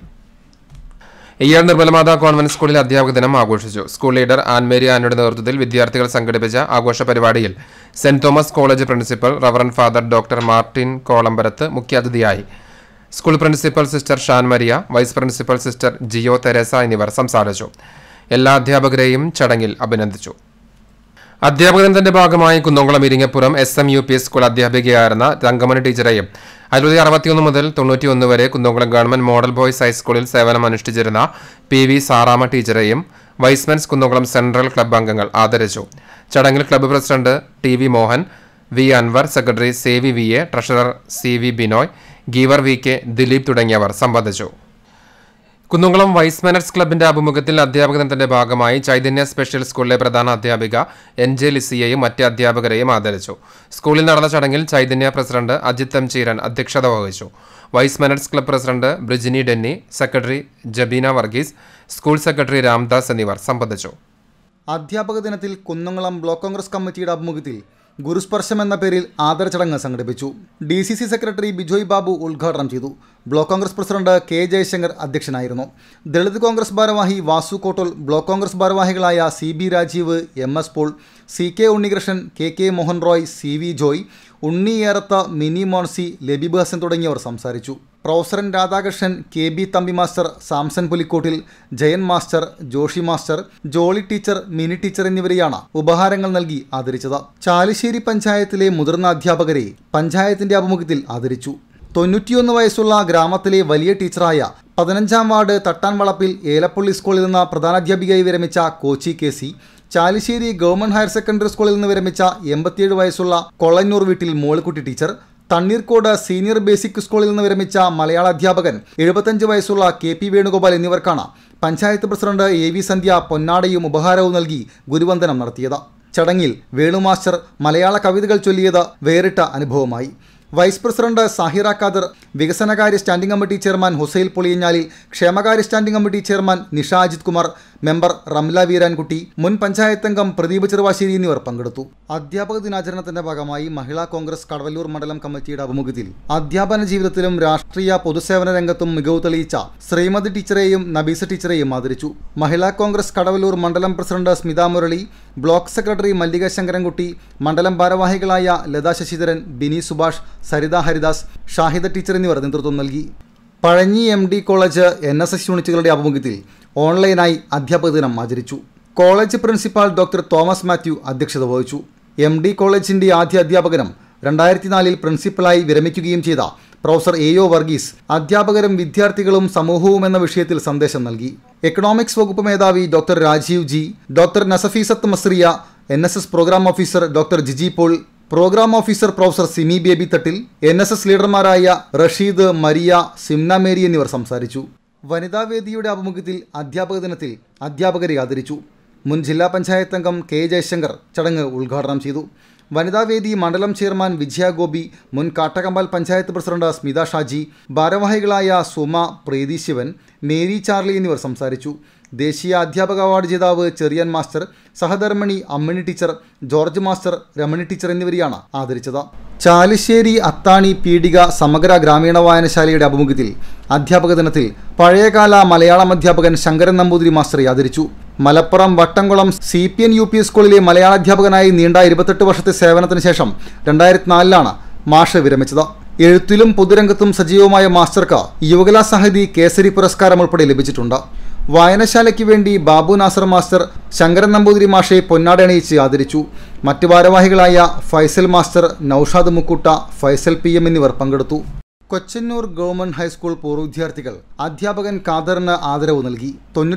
ഇയാൾ നിർമ്മലമാതാ കോൺവെന്റ് സ്കൂളിൽ അധ്യാപക ദിനം ആഘോഷിച്ചു. സ്കൂൾ ലീഡർ ആൻമേരി ആനയുടെ നേതൃത്വത്തിൽ വിദ്യാർത്ഥികൾ സംഘടിപ്പിച്ച ആഘോഷ പരിപാടിയിൽ saint Thomas college principal reverend father doctor Martin Kolambarath മുഖ്യാതിഥിയായി. School principal sister Shan Maria, vice principal sister Jio Teresa എന്നിവർ സംസാരിച്ചു. എല്ലാ അധ്യാപകരെയും ചടങ്ങിൽ അഭിനന്ദിച്ചു. അധ്യാപക ദിനത്തിന്റെ ഭാഗമായി കുന്നംകുളം ഇരിങ്ങപ്പുറം SMUP സ്കൂൾ അധ്യാപികയായിരുന്ന തങ്കമണി ടീച്ചറെയും 1961 മുതൽ 91 വരെ കുന്നംകുളം ഗവൺമെന്റ് മോഡൽ ബോയ്സ് ഹൈസ്കൂളിൽ സേവനം അനുഷ്ഠിച്ചിരുന്ന PV സാറാമ ടീച്ചറെയും വൈസ്മെൻസ് കുന്നംകുളം സെൻട്രൽ ക്ലബ്ബ് അംഗങ്ങൾ ആദരിച്ചു. ചടങ്ങിൽ club president TV Mohan, V Anwar, secretary Sevy VA, treasurer CV Binoy, Geevar VK Dileep തുടങ്ങിയവർ സംബന്ധിച്ചു. കുന്നംകുളം വൈസ്മെനർസ് ക്ലബിന്റെ ആഭിമുഖ്യത്തിൽ അധ്യാപക ദിനത്തിന്റെ ഭാഗമായി ചൈതന്യ സ്പെഷ്യൽ സ്കൂളിലെ പ്രധാന അധ്യാപിക NJ ലിസിയെയും മറ്റ് അധ്യാപകരെയും ആദരിച്ചു. സ്കൂളിൽ നടന്ന ചടങ്ങിൽ ചൈതന്യ പ്രസിഡന്റ് അജിത് M ചീരൻ അധ്യക്ഷത വഹിച്ചു. Y's menettes club president Brijini Denny, secretary Jabeena Varghese, school secretary Ramdas എന്നിവർ സംബന്ധിച്ചു. അധ്യാപക ദിനത്തിൽ കുന്നംകുളം ബ്ലോക്ക് കോൺഗ്രസ് കമ്മിറ്റിയുടെ ആഭിമുഖ്യത്തിൽ ഗുരുസ്പർശം എന്ന പേരിൽ ആദര ചടങ്ങ് സംഘടിപ്പിച്ചു. DCC സെക്രട്ടറി ബിജോയ് ബാബു ഉദ്ഘാടനം ചെയ്തു. Block Congress president K. Jayashankar അധ്യക്ഷനായിരുന്നു. ദളിത് കോൺഗ്രസ് ഭാരവാഹി വാസു കോട്ടോൽ, ബ്ലോക്ക് കോൺഗ്രസ് ഭാരവാഹികളായ CB Rajeev, MS Paul, CK Unnikrishnan, KK Mohan Roy, CV Joy, Unni Erath, Mini Moncy, Labeeb Hasan തുടങ്ങിയവർ സംസാരിച്ചു. Professor Radhakrishnan, KB Thampi master, Samson Pulikottil, Jayan master, Joshy master, Jolly teacher, Mini teacher എന്നിവരെയാണ് ഉപഹാരങ്ങൾ നൽകി ആദരിച്ചത്. ചാലിശ്ശേരി പഞ്ചായത്തിലെ മുതിർന്ന അധ്യാപകരെ പഞ്ചായത്തിന്റെ ആഭിമുഖ്യത്തിൽ ആദരിച്ചു. 91 വയസ്സുള്ള ഗ്രാമത്തിലെ വലിയ ടീച്ചറായ 15-ാം വാർഡ് തട്ടാൻവളപ്പിൽ ഏലപ്പള്ളി സ്കൂളിൽ നിന്ന് പ്രധാനാധ്യാപികയായി വിരമിച്ച Kochi KC, Chalissery government higher secondary സ്കൂളിൽ നിന്ന് വിരമിച്ച 87 വയസ്സുള്ള കൊള്ളന്നൂർ വീട്ടിൽ Mollykutty teacher, Thanneerkode senior basic സ്കൂളിൽ നിന്ന് വിരമിച്ച മലയാള അധ്യാപകൻ 75 വയസ്സുള്ള KP വേണുഗോപാൽ എന്നിവർക്കാണ് പഞ്ചായത്ത് പ്രസിഡന്റ് AV സന്ധ്യ പൊന്നാടയും ഉപഹാരവും നൽകി ഗുരുവന്ദനം നടത്തിയത്. ചടങ്ങിൽ വേണു മാസ്റ്റർ മലയാള കവിതകൾ ചൊല്ലിയത് വേറിട്ട അനുഭവമായി. വൈസ് പ്രസിഡന്റ് സാഹിറ ഖാദർ, വികസനകാര്യ standing committee chairman Husail Poliyanjali, ക്ഷേമകാര്യ standing committee chairman Nisha Ajith Kumar, member Ramla Veerankutty, മുൻ പഞ്ചായത്ത് അംഗം പ്രദീപ് ചെറുവാശ്ശേരി എന്നിവർ പങ്കെടുത്തു. അധ്യാപക ദിനാചരണത്തിന്റെ ഭാഗമായി മഹിളാ കോൺഗ്രസ് കടവല്ലൂർ മണ്ഡലം കമ്മിറ്റിയുടെ ആഭിമുഖ്യത്തിൽ അധ്യാപന ജീവിതത്തിലും രാഷ്ട്രീയ പൊതുസേവന രംഗത്തും മികവ് തെളിയിച്ച ശ്രീമതി ടീച്ചറെയും നബീസ ടീച്ചറെയും ആദരിച്ചു. മഹിളാ കോൺഗ്രസ് കടവല്ലൂർ മണ്ഡലം president Smitha Murali, block secretary Mallika Sankarankutty, മണ്ഡലം ഭാരവാഹികളായ ലതാ ശശിധരൻ, ബിനി സുഭാഷ്, സരിത ഹരിദാസ്, ഷാഹിദ ടീച്ചർ എന്നിവർ നേതൃത്വം നൽകി. പഴഞ്ഞി MD കോളേജ് NSS യൂണിറ്റുകളുടെ ആഭിമുഖ്യത്തിൽ ഓൺലൈനായി അധ്യാപക ദിനം ആചരിച്ചു. College principal doctor Thomas Mathew അധ്യക്ഷത വഹിച്ചു. MD കോളേജിന്റെ ആദ്യ അധ്യാപകനും 2004-ൽ പ്രിൻസിപ്പലായി വിരമിക്കുകയും ചെയ്ത പ്രൊഫസർ AO വർഗീസ് അധ്യാപകരും വിദ്യാർത്ഥികളും സമൂഹവും എന്ന വിഷയത്തിൽ സന്ദേശം നൽകി. എക്കണോമിക്സ് വകുപ്പ് മേധാവി doctor Rajeev G, doctor Nasafeesath Masriya, NSS programme officer doctor Jiji Paul, programme officer professor Simi Baby Thattil, NSS ലീഡർമാരായ റഷീദ്, മരിയ, സിംന മേരി എന്നിവർ സംസാരിച്ചു. വനിതാവേദിയുടെ ആഭിമുഖ്യത്തിൽ അധ്യാപക ദിനത്തിൽ അധ്യാപകരെ ആദരിച്ചു. മുൻ ജില്ലാ പഞ്ചായത്ത് അംഗം K ജയശങ്കർ ചടങ്ങ് ഉദ്ഘാടനം ചെയ്തു. വനിതാവേദി മണ്ഡലം ചെയർമാൻ വിജയ ഗോപി, മുൻ കാട്ടകമ്പാൽ പഞ്ചായത്ത് പ്രസിഡന്റ് സ്മിത ഷാജി, ഭാരവാഹികളായ സുമ, പ്രീതി ശിവൻ, മേരി ചാർലി എന്നിവർ സംസാരിച്ചു. ദേശീയ അധ്യാപക അവാർഡ് ജേതാവ് ചെറിയൻ മാസ്റ്റർ, സഹധർമ്മിണി Ammini teacher, George master, Ramani teacher എന്നിവരെയാണ് ആദരിച്ചത്. ചാലിശ്ശേരി അത്താണി പീടിക സമഗ്ര ഗ്രാമീണ വായനശാലയുടെ ആഭിമുഖ്യത്തിൽ അധ്യാപക ദിനത്തിൽ പഴയകാല മലയാളം അധ്യാപകൻ ശങ്കരൻ നമ്പൂതിരി മാസ്റ്ററെ ആദരിച്ചു. മലപ്പുറം വട്ടംകുളം CPN UP സ്കൂളിലെ മലയാള അധ്യാപകനായി നീണ്ട 28 വർഷത്തെ സേവനത്തിന് ശേഷം 2004-ലാണ് മാഷ് വിരമിച്ചത്. എഴുത്തിലും പൊതുരംഗത്തും സജീവമായ മാസ്റ്റർക്ക് യുവകലാ സാഹിതി കേസരി പുരസ്കാരം ഉൾപ്പെടെ ലഭിച്ചിട്ടുണ്ട്. വായനശാലയ്ക്ക് വേണ്ടി ബാബു നാസർ മാസ്റ്റർ ശങ്കരൻ നമ്പൂതിരി മാഷെ പൊന്നാട അണിയിച്ച് ആദരിച്ചു. മറ്റ് ഭാരവാഹികളായ ഫൈസൽ മാസ്റ്റർ, നൌഷാദ് മുക്കൂട്ട, ഫൈസൽ PM എന്നിവർ പങ്കെടുത്തു. കൊച്ചന്നൂർ ഗവൺമെന്റ് ഹൈസ്കൂൾ പൂർവ്വ വിദ്യാർത്ഥികൾ അധ്യാപകൻ ഖാദറിന് ആദരവ് നൽകി.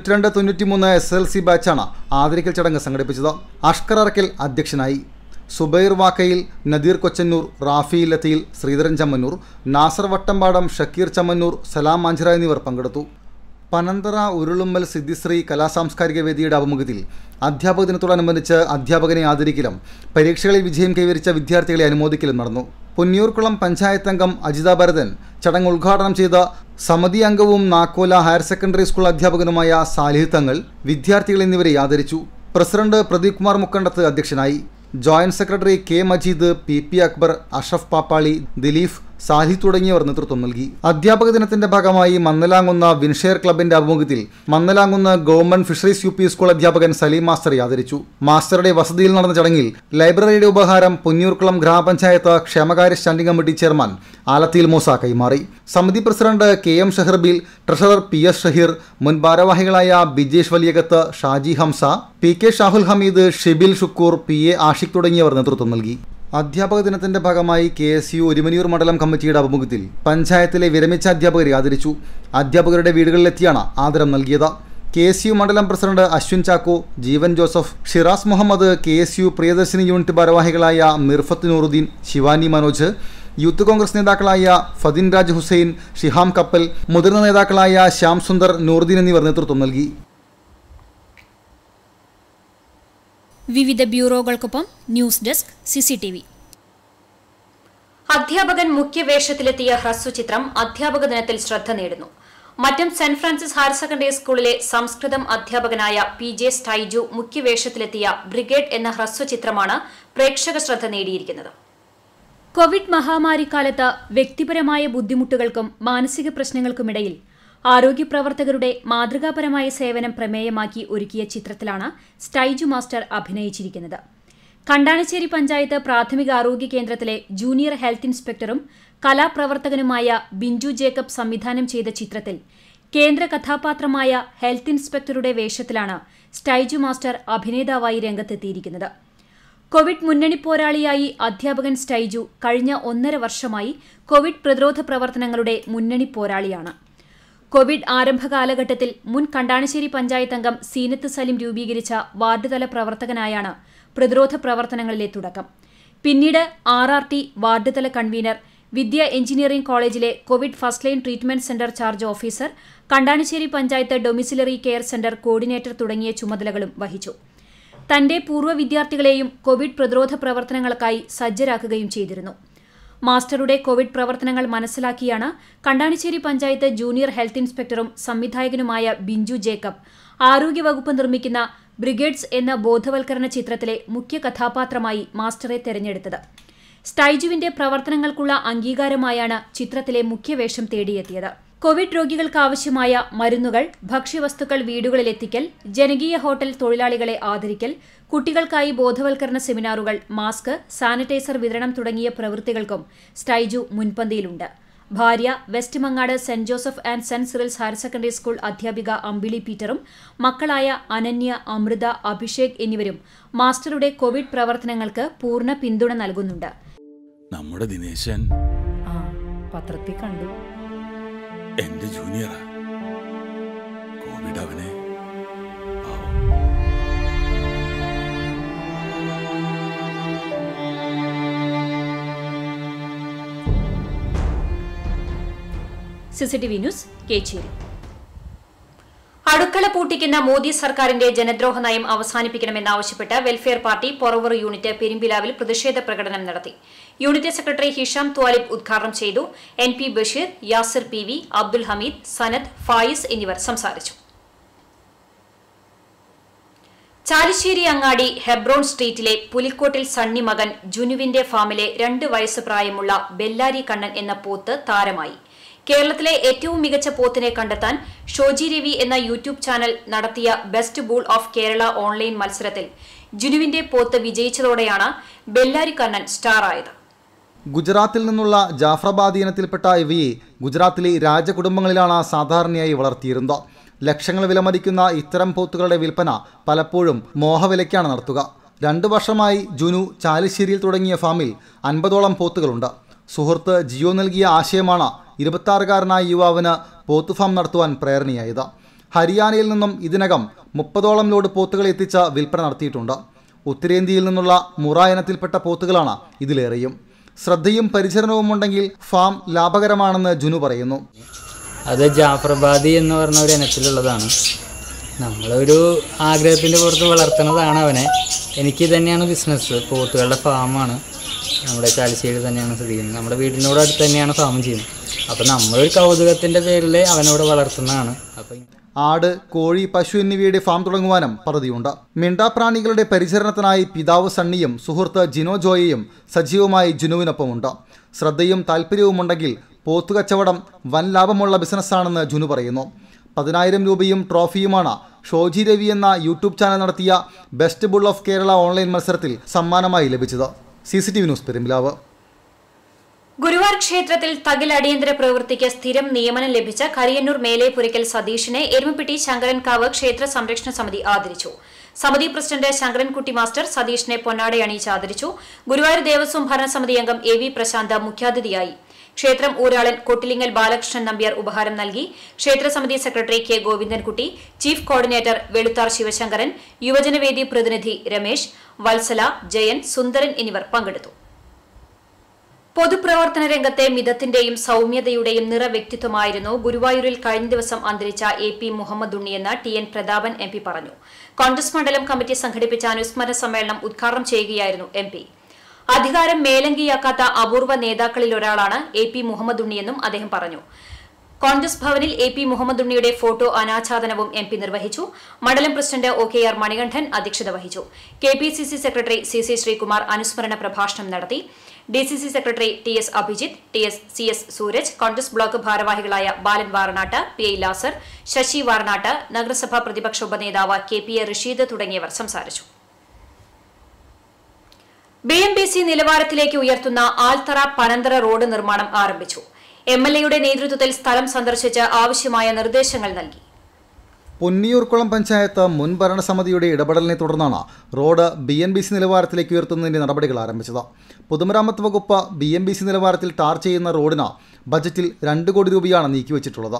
92-93 SLC ബാച്ചാണ് ആദരിക്കൽ ചടങ്ങ് സംഘടിപ്പിച്ചത്. അഷ്കർ അറക്കൽ അധ്യക്ഷനായി. സുബൈർ വാക്കയിൽ, നദീർ കൊച്ചന്നൂർ, റാഫി ലത്തീൽ, ശ്രീധരൻ ചമ്മന്നൂർ, നാസർ വട്ടമ്പാടം, ഷക്കീർ ചമ്മന്നൂർ, സലാം മാഞ്ചിറ എന്നിവർ പങ്കെടുത്തു. പനന്തറ ഉരുളുമ്മൽ സിദ്ധിശ്രീ കലാസാംസ്കാരിക വേദിയുടെ ആഭിമുഖ്യത്തിൽ അധ്യാപക ദിനത്തോടനുബന്ധിച്ച് അധ്യാപകനെ ആദരിക്കലും പരീക്ഷകളിൽ വിജയം കൈവരിച്ച വിദ്യാർത്ഥികളെ അനുമോദിക്കലും നടന്നു. പൊന്നിയൂർക്കുളം പഞ്ചായത്ത് അംഗം അജിത ഭരതൻ ചടങ്ങ് ഉദ്ഘാടനം ചെയ്ത സമിതി അംഗവും നാക്കോല ഹയർ സെക്കൻഡറി സ്കൂൾ അധ്യാപകനുമായ സാലിഹ് തങ്ങൾ, വിദ്യാർത്ഥികൾ എന്നിവരെ ആദരിച്ചു. പ്രസിഡന്റ് പ്രദീപ് കുമാർ മുക്കണ്ടത്ത് അധ്യക്ഷനായി. Joint secretary K Majeed, PP Akbar, Ashraf Pappali, Dileef, Sahi തുടങ്ങിയവർ നേതൃത്വം നൽകി. അധ്യാപക ദിനത്തിന്റെ ഭാഗമായി മന്നലാങ്കുന്ന് വിൻഷെയർ ക്ലബിന്റെ ആഭിമുഖ്യത്തിൽ Mannalamkunnu government fisheries UP school അധ്യാപകൻ സലീം മാസ്റ്ററെ ആദരിച്ചു. മാസ്റ്ററുടെ വസതിയിൽ നടന്ന ചടങ്ങിൽ ലൈബ്രറിയുടെ ഉപഹാരം പൊന്നിയൂർക്കുളം ഗ്രാമപഞ്ചായത്ത് ക്ഷേമകാര്യ standing committee chairman Alathiyil Moosa കൈമാറി. സമിതി president KM Shaharbeel, treasurer PS Shaheer, മുൻ ഭാരവാഹികളായ ബിജേഷ് വലിയകത്ത്, ഷാജി ഹംസ, PK ഷാഹുൽ ഹമീദ്, ഷിബിൽ ഷുക്കൂർ, PA ആഷിഖ് തുടങ്ങിയവർ നേതൃത്വം നൽകി. അധ്യാപക ദിനത്തിന്റെ ഭാഗമായി KSU ഒരുമനിയൂർ മണ്ഡലം കമ്മിറ്റിയുടെ ആഭിമുഖ്യത്തിൽ പഞ്ചായത്തിലെ വിരമിച്ച അധ്യാപകരെ ആദരിച്ചു. അധ്യാപകരുടെ വീടുകളിലെത്തിയാണ് ആദരം നൽകിയത്. KSU മണ്ഡലം president Ashwin Chacko, Jeevan Joseph, Shiraz Muhammad, KSU Priyadarshini unit ഭാരവാഹികളായ മിർഫത്ത് നൂറുദ്ദീൻ, ശിവാനി മനോജ്, യൂത്ത് കോൺഗ്രസ് നേതാക്കളായ ഫദിൻ രാജ് ഹുസൈൻ, ഷിഹാം കപ്പൽ, മുതിർന്ന നേതാക്കളായ ശ്യാം സുന്ദർ, നൂറുദ്ദീൻ എന്നിവർ നേതൃത്വം നൽകി. വിവിധ ബ്യൂറോകൾക്കൊപ്പം ന്യൂസ് ഡെസ്ക് CCTV. അധ്യാപകൻ മുഖ്യവേഷത്തിലെത്തിയ ഹ്രസ്വചിത്രം അധ്യാപക ദിനത്തിൽ ശ്രദ്ധ നേടുന്നു. Mattam saint Francis higher secondary സ്കൂളിലെ സംസ്കൃതം അധ്യാപകനായ PJ സ്റ്റൈജു മുഖ്യവേഷത്തിലെത്തിയ ബ്രിഗേഡ് എന്ന ഹ്രസ്വചിത്രമാണ് പ്രേക്ഷക ശ്രദ്ധ നേടിയിരിക്കുന്നത്. കോവിഡ് മഹാമാരിക്കാലത്ത് വ്യക്തിപരമായ ബുദ്ധിമുട്ടുകൾക്കും മാനസിക പ്രശ്നങ്ങൾക്കുമിടയിൽ ആരോഗ്യപ്രവർത്തകരുടെ മാതൃകാപരമായ സേവനം പ്രമേയമാക്കി ഒരുക്കിയ ചിത്രത്തിലാണ് സ്റ്റൈജു മാസ്റ്റർ അഭിനയിച്ചിരിക്കുന്നത്. കണ്ടാണശ്ശേരി പഞ്ചായത്ത് പ്രാഥമിക ആരോഗ്യ കേന്ദ്രത്തിലെ ജൂനിയർ ഹെൽത്ത് ഇൻസ്പെക്ടറും കലാപ്രവർത്തകനുമായ ബിഞ്ചു ജേക്കബ് സംവിധാനം ചെയ്ത ചിത്രത്തിൽ കേന്ദ്ര കഥാപാത്രമായ ഹെൽത്ത് ഇൻസ്പെക്ടറുടെ വേഷത്തിലാണ് സ്റ്റൈജു മാസ്റ്റർ അഭിനേതാവായി രംഗത്തെത്തിയിരിക്കുന്നത്. കോവിഡ് മുന്നണി പോരാളിയായി അധ്യാപകൻ സ്റ്റൈജു കഴിഞ്ഞ 1.5 വർഷമായി കോവിഡ് പ്രതിരോധ പ്രവർത്തനങ്ങളുടെ മുന്നണി പോരാളിയാണ്. കോവിഡ് ആരംഭ കാലഘട്ടത്തിൽ മുൻ കണ്ടാണശ്ശേരി പഞ്ചായത്ത് അംഗം സീനത്ത് സലിം രൂപീകരിച്ച വാർഡ് തല പ്രവർത്തകനായാണ് പ്രതിരോധ പ്രവർത്തനങ്ങളിലെ തുടക്കം. പിന്നീട് RRT വാർഡ് തല കൺവീനർ, വിദ്യ എഞ്ചിനീയറിംഗ് കോളേജിലെ Covid first line treatment centre charge officer, Kandanassery panchayat domiciliary care centre coordinator തുടങ്ങിയ ചുമതലകളും വഹിച്ചു. തന്റെ പൂർവ്വ വിദ്യാർത്ഥികളെയും കോവിഡ് പ്രതിരോധ പ്രവർത്തനങ്ങൾക്കായി സജ്ജരാക്കുകയും ചെയ്തിരുന്നു. മാസ്റ്ററുടെ കോവിഡ് പ്രവർത്തനങ്ങൾ മനസ്സിലാക്കിയാണ് കണ്ടാണശ്ശേരി പഞ്ചായത്ത് ജൂനിയർ ഹെൽത്ത് ഇൻസ്പെക്ടറും സംവിധായകനുമായ ബിഞ്ചു ജേക്കബ് ആരോഗ്യവകുപ്പ് നിർമ്മിക്കുന്ന ബ്രിഗേഡ്സ് എന്ന ബോധവൽക്കരണ ചിത്രത്തിലെ മുഖ്യ കഥാപാത്രമായി മാസ്റ്ററെ തെരഞ്ഞെടുത്തത്. സ്റ്റൈജുവിന്റെ പ്രവർത്തനങ്ങൾക്കുള്ള അംഗീകാരമായാണ് ചിത്രത്തിലെ മുഖ്യവേഷം തേടിയെത്തിയത്. കോവിഡ് രോഗികൾക്ക് ആവശ്യമായ മരുന്നുകൾ, ഭക്ഷ്യവസ്തുക്കൾ വീടുകളിലെത്തിക്കൽ, ജനകീയ ഹോട്ടൽ തൊഴിലാളികളെ ആദരിക്കൽ, കുട്ടികൾക്കായി ബോധവൽക്കരണ സെമിനാറുകൾ, മാസ്ക്, സാനിറ്റൈസർ വിതരണം തുടങ്ങിയ പ്രവൃത്തികൾക്കും സ്റ്റൈജു മുൻപന്തിയിലുണ്ട്. ഭാര്യ west Mangad saint Joseph and saint Cyril's higher secondary school അധ്യാപിക അമ്പിളി പീറ്ററും മക്കളായ അനന്യ, അമൃത, അഭിഷേക് എന്നിവരും മാസ്റ്ററുടെ കോവിഡ് പ്രവർത്തനങ്ങൾക്ക് പൂർണ്ണ പിന്തുണ നൽകുന്നുണ്ട്. നമ്മുടെ ദിനേശൻ പത്രത്തിൽ കണ്ടു. എന്റെ ജൂനിയറാ. കോവിഡ് അവനെ CCTV ന്യൂസ് കേച്ചേരി. അടുക്കള പൂട്ടിക്കുന്ന മോദി സർക്കാരിന്റെ ജനദ്രോഹ നയം അവസാനിപ്പിക്കണമെന്നാവശ്യപ്പെട്ട് വെൽഫെയർ പാർട്ടി പൊറവൂർ യൂണിറ്റ് പെരുമ്പിലാവിൽ പ്രതിഷേധ പ്രകടനം നടത്തി. യൂണിറ്റ് സെക്രട്ടറി ഹിഷാം ത്വാലിബ് ഉദ്ഘാടനം ചെയ്തു. NP ബഷീർ, യാസിർ PV, അബ്ദുൽ ഹമീദ്, സനത്, ഫായിസ് എന്നിവർ സംസാരിച്ചു. ചാലിശ്ശേരി അങ്ങാടി ഹെബ്രോൺ സ്ട്രീറ്റിലെ പുലിക്കോട്ടിൽ സണ്ണി മകൻ ജുനുവിന്റെ ഫാമിലെ 2 വയസ്സ് പ്രായമുള്ള ബെല്ലാരി കണ്ണൻ എന്ന പോത്ത് താരമായി. കേരളത്തിലെ ഏറ്റവും മികച്ച പോത്തിനെ കണ്ടെത്താൻ ഷോജി രവി എന്ന യൂട്യൂബ് ചാനൽ നടത്തിയ best bull of Kerala online മത്സരത്തിൽ ജുനുവിന്റെ പോത്ത് വിജയിച്ചതോടെയാണ് ബെല്ലാരി കണ്ണൻ സ്റ്റാറായത്. ഗുജറാത്തിൽ നിന്നുള്ള ജാഫ്രബാദ് ഇനത്തിൽപ്പെട്ട ഇവയെ ഗുജറാത്തിലെ രാജകുടുംബങ്ങളിലാണ് സാധാരണയായി വളർത്തിയിരുന്നത്. ലക്ഷങ്ങൾ വിലമതിക്കുന്ന ഇത്തരം പോത്തുകളുടെ വിൽപ്പന പലപ്പോഴും മോഹവിലയ്ക്കാണ് നടത്തുക. 2 വർഷമായി ജുനു ചാലിശ്ശേരിയിൽ തുടങ്ങിയ ഫാമിൽ 50ഓളം പോത്തുകളുണ്ട്. സുഹൃത്ത് ജിയോ നൽകിയ ആശയമാണ് 26കാരനായ യുവാവിന് പോത്ത് ഫാം നടത്തുവാൻ പ്രേരണയായത്. ഹരിയാനയിൽ നിന്നും ഇതിനകം 30ഓളം ലോഡ് പോത്തുകൾ എത്തിച്ച് വിൽപ്പന നടത്തിയിട്ടുണ്ട്. ഉത്തരേന്ത്യയിൽ നിന്നുള്ള മുറ ഇനത്തിൽപ്പെട്ട പോത്തുകളാണ് ഇതിലേറെയും. ശ്രദ്ധയും പരിചരണവും ഉണ്ടെങ്കിൽ ഫാം ലാഭകരമാണെന്ന് ജുനു പറയുന്നു. അത് ജാഫർബാദി എന്ന് പറഞ്ഞ ഒരു ഇനത്തിലുള്ളതാണ്. നമ്മളൊരു ആഗ്രഹത്തിൻ്റെ പുറത്ത് വളർത്തുന്നതാണ് അവനെ. എനിക്ക് തന്നെയാണ് ബിസിനസ്, പോത്തുകളുടെ ഫാമാണ്. നമ്മുടെ ചാലിശ്ശേരി തന്നെയാണ് സ്ഥിതി ചെയ്യുന്നത്. നമ്മുടെ വീടിനോട് അടുത്ത് തന്നെയാണ് ഫാം ചെയ്യുന്നത്. അപ്പം നമ്മളൊരു കൗതുകത്തിൻ്റെ പേരിൽ അവനോട് വളർത്തുന്നതാണ്. അപ്പം ആട്, കോഴി, പശു എന്നിവയുടെ ഫാം തുടങ്ങുവാനും പദ്ധതിയുണ്ട്. മിണ്ടാപ്രാണികളുടെ പരിചരണത്തിനായി പിതാവ് സണ്ണിയും സുഹൃത്ത് ജിനോ ജോയയും സജീവമായി ജുനുവിനൊപ്പമുണ്ട്. ശ്രദ്ധയും താല്പര്യവുമുണ്ടെങ്കിൽ പോത്തു കച്ചവടം വൻ ലാഭമുള്ള ബിസിനസ്സാണെന്ന് ജുനു പറയുന്നു. 10,000 രൂപയും ട്രോഫിയുമാണ് ഷോജി രവി എന്ന യൂട്യൂബ് ചാനൽ നടത്തിയ best bull of Kerala online മത്സരത്തിൽ സമ്മാനമായി ലഭിച്ചത്. CCTV news Perumpilavu. ഗുരുവായൂർ ക്ഷേത്രത്തിൽ തകിൽ അടിയന്തര പ്രവൃത്തിക്ക് സ്ഥിരം നിയമനം ലഭിച്ച കരിയന്നൂർ മേലേപുരയ്ക്കൽ സതീഷിനെ എരുമപ്പെട്ടി ശങ്കരൻകാവ് ക്ഷേത്ര സംരക്ഷണ സമിതി ആദരിച്ചു. സമിതി പ്രസിഡന്റ് ശങ്കരൻകുട്ടി മാസ്റ്റർ സതീഷിനെ പൊന്നാടയണിയിച്ച് ആദരിച്ചു. ഗുരുവായൂർ ദേവസ്വം ഭരണസമിതി അംഗം AV പ്രശാന്ത് മുഖ്യാതിഥിയായി. ക്ഷേത്രം ഊരാളൻ കൊട്ടിലിങ്ങൽ ബാലകൃഷ്ണൻ നമ്പ്യാർ ഉപഹാരം നൽകി. ക്ഷേത്രസമിതി secretary K Govindankutty, chief coordinator Veluthar Sivasankaran, യുവജനവേദി പ്രതിനിധി രമേശ്, വത്സല, ജയൻ, സുന്ദരൻ എന്നിവർ പങ്കെടുത്തു. പൊതുപ്രവർത്തന രംഗത്തെ മിതത്തിന്റെയും സൌമ്യതയുടെയും നിറവ്യക്തിത്വമായിരുന്നു ഗുരുവായൂരിൽ കഴിഞ്ഞ ദിവസം അന്തരിച്ച AP Muhammad ഉണ്ണിയെന്ന് TN Prathapan MP പറഞ്ഞു. കോൺഗ്രസ് മണ്ഡലം കമ്മിറ്റി സംഘടിപ്പിച്ച അനുസ്മരണ സമ്മേളനം ഉദ്ഘാടനം ചെയ്യുകയായിരുന്നു MP. അധികാരം മേലങ്കിയാക്കാത്ത അപൂർവ നേതാക്കളിലൊരാളാണ് AP മുഹമ്മദ് ഉണ്ണിയെന്നും അദ്ദേഹം പറഞ്ഞു. കോൺഗ്രസ് ഭവനിൽ AP മുഹമ്മദ് ഉണ്ണിയുടെ ഫോട്ടോ അനാച്ഛാദനവും MP നിർവഹിച്ചു. മണ്ഡലം പ്രസിഡന്റ് OKR മണികണ്ഠൻ അധ്യക്ഷത വഹിച്ചു. KPCC സെക്രട്ടറി CC ശ്രീകുമാർ അനുസ്മരണ പ്രഭാഷണം നടത്തി. DCC secretary TS Abhijith, CS Sooraj, Congress block ഭാരവാഹികളായ ബാലൻ വാറനാട്ട്, PI ലാസർ, ശശി വാറനാട്ട്, നഗരസഭാ പ്രതിപക്ഷ ഉപനേതാവ് KPA റഷീദ് തുടങ്ങിയവർ സംസാരിച്ചു. BMBC നിലവാരത്തിലേക്ക് ഉയർത്തുന്ന ആൽത്തറ പനന്തറ റോഡ് നിർമ്മാണം ആരംഭിച്ചു. MLAയുടെ നേതൃത്വത്തിൽ സ്ഥലം സന്ദർശിച്ച് ആവശ്യമായ നിർദ്ദേശങ്ങൾ നൽകി. പൊന്നിയൂർക്കുളം പഞ്ചായത്ത് മുൻ ഭരണസമിതിയുടെ ഇടപെടലിനെ തുടർന്നാണ് റോഡ് BMBC നിലവാരത്തിലേക്ക് ഉയർത്തുന്നതിന്റെ നടപടികൾ ആരംഭിച്ചത്. പൊതുമരാമത്ത് വകുപ്പ് BMBC നിലവാരത്തിൽ ടാർ ചെയ്യുന്ന റോഡിന് ബജറ്റിൽ 2 കോടി രൂപയാണ് നീക്കിവച്ചിട്ടുള്ളത്.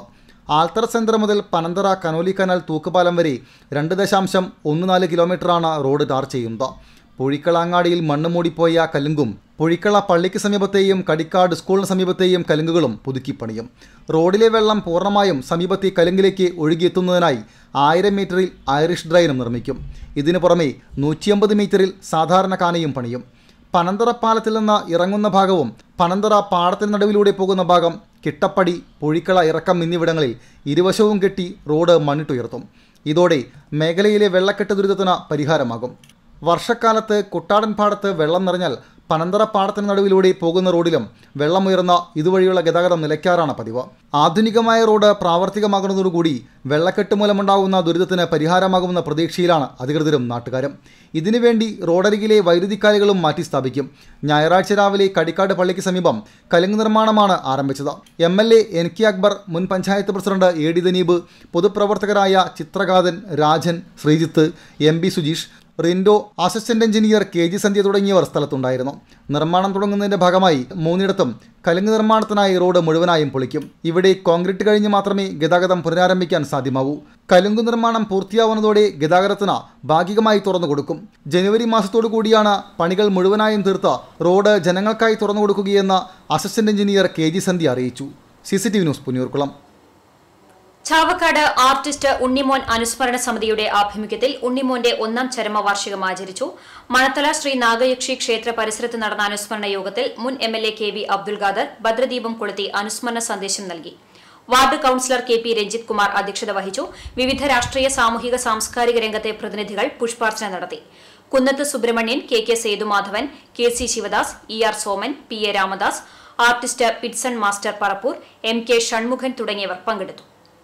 ആൽത്തറ സെന്റർ മുതൽ പനന്തറ കനോലി കനാൽ തൂക്കുപാലം വരെ 2.14 കിലോമീറ്ററാണ് റോഡ് ടാർ ചെയ്യുന്നത്. പൊഴിക്കളാങ്ങാടിയിൽ മണ്ണ് മൂടിപ്പോയ കലുങ്കും പൊഴിക്കള പള്ളിക്ക് സമീപത്തെയും കടിക്കാട് സ്കൂളിന് സമീപത്തെയും കലുങ്കുകളും പുതുക്കിപ്പണിയും. റോഡിലെ വെള്ളം പൂർണ്ണമായും സമീപത്തെ കലുങ്കിലേക്ക് ഒഴുകിയെത്തുന്നതിനായി 1000 മീറ്ററിൽ ഐറിഷ് ഡ്രൈനും നിർമ്മിക്കും. ഇതിനു പുറമെ 150 മീറ്ററിൽ സാധാരണ കാനയും പണിയും. പനന്തറ പാലത്തിൽ നിന്ന് ഇറങ്ങുന്ന ഭാഗവും പനന്തറ പാടത്തിന് നടുവിലൂടെ പോകുന്ന ഭാഗം കിട്ടപ്പടി, പൊഴിക്കള ഇറക്കം എന്നിവിടങ്ങളിൽ ഇരുവശവും കെട്ടി റോഡ് മണ്ണിട്ടുയർത്തും. ഇതോടെ മേഖലയിലെ വെള്ളക്കെട്ട് ദുരിതത്തിന് പരിഹാരമാകും. വർഷക്കാലത്ത് കുട്ടാടൻ പാടത്ത് വെള്ളം നിറഞ്ഞാൽ പനന്തറ പാടത്തിന് നടുവിലൂടെ പോകുന്ന റോഡിലും വെള്ളമുയർന്ന ഇതുവഴിയുള്ള ഗതാഗതം നിലയ്ക്കാറാണ് പതിവ്. ആധുനികമായ റോഡ് പ്രാവർത്തികമാകുന്നതോടുകൂടി വെള്ളക്കെട്ട് മൂലമുണ്ടാകുന്ന ദുരിതത്തിന് പരിഹാരമാകുമെന്ന പ്രതീക്ഷയിലാണ് അധികൃതരും നാട്ടുകാരും. ഇതിനുവേണ്ടി റോഡരികിലെ വൈദ്യുതിക്കാലുകളും മാറ്റി സ്ഥാപിക്കും. ഞായറാഴ്ച രാവിലെ കടിക്കാട് പള്ളിക്ക് സമീപം കലുങ്ക് നിർമ്മാണമാണ് ആരംഭിച്ചത്. MLA NK അക്ബർ, മുൻ പഞ്ചായത്ത് പ്രസിഡന്റ് AD ദനീബ്, പൊതുപ്രവർത്തകരായ Chithrakathan, Rajan, Sreejith, MB Sujeesh, Rindo, assistant engineer KG Sandhya തുടങ്ങിയവർ സ്ഥലത്തുണ്ടായിരുന്നു. നിർമ്മാണം തുടങ്ങുന്നതിന്റെ ഭാഗമായി 3ഇടത്തും കലുങ്ക് നിർമ്മാണത്തിനായി റോഡ് മുഴുവനായും പൊളിക്കും. ഇവിടെ കോൺക്രീറ്റ് കഴിഞ്ഞ് മാത്രമേ ഗതാഗതം പുനരാരംഭിക്കാൻ സാധ്യമാവൂ. കലുങ്ക് നിർമ്മാണം പൂർത്തിയാവുന്നതോടെ ഗതാഗതത്തിന് ഭാഗികമായി തുറന്നു കൊടുക്കും. ജനുവരി മാസത്തോടു കൂടിയാണ് പണികൾ മുഴുവനായും തീർത്ത് റോഡ് ജനങ്ങൾക്കായി തുറന്നു കൊടുക്കുകയെന്ന് അസിസ്റ്റന്റ് എഞ്ചിനീയർ KG സന്ധ്യ അറിയിച്ചു. CCTV news, Punnayurkulam. Chavakkad artist Unnimon അനുസ്മരണ സമിതിയുടെ ആഭിമുഖ്യത്തിൽ ഉണ്ണിമോന്റെ 1ാം ചരമവാർഷികം ആചരിച്ചു. മണത്തല ശ്രീ നാഗയക്ഷി ക്ഷേത്ര പരിസരത്ത് നടന്ന അനുസ്മരണ യോഗത്തിൽ മുൻ MLA KV അബ്ദുൽ ഖാദർ ഭദ്രദീപം കൊളുത്തി അനുസ്മരണ സന്ദേശം നൽകി. Ward councillor KP Ranjith Kumar അധ്യക്ഷത വഹിച്ചു. വിവിധ രാഷ്ട്രീയ, സാമൂഹിക, സാംസ്കാരിക രംഗത്തെ പ്രതിനിധികൾ പുഷ്പാർച്ചന നടത്തി. Kunnath Subrahmanian, KK Sethumadhavan, KC Sivadas, ER Soman, PA Ramadas, artist Pitson master Parappur, MK Shanmukhan തുടങ്ങിയവർ പങ്കെടുത്തു.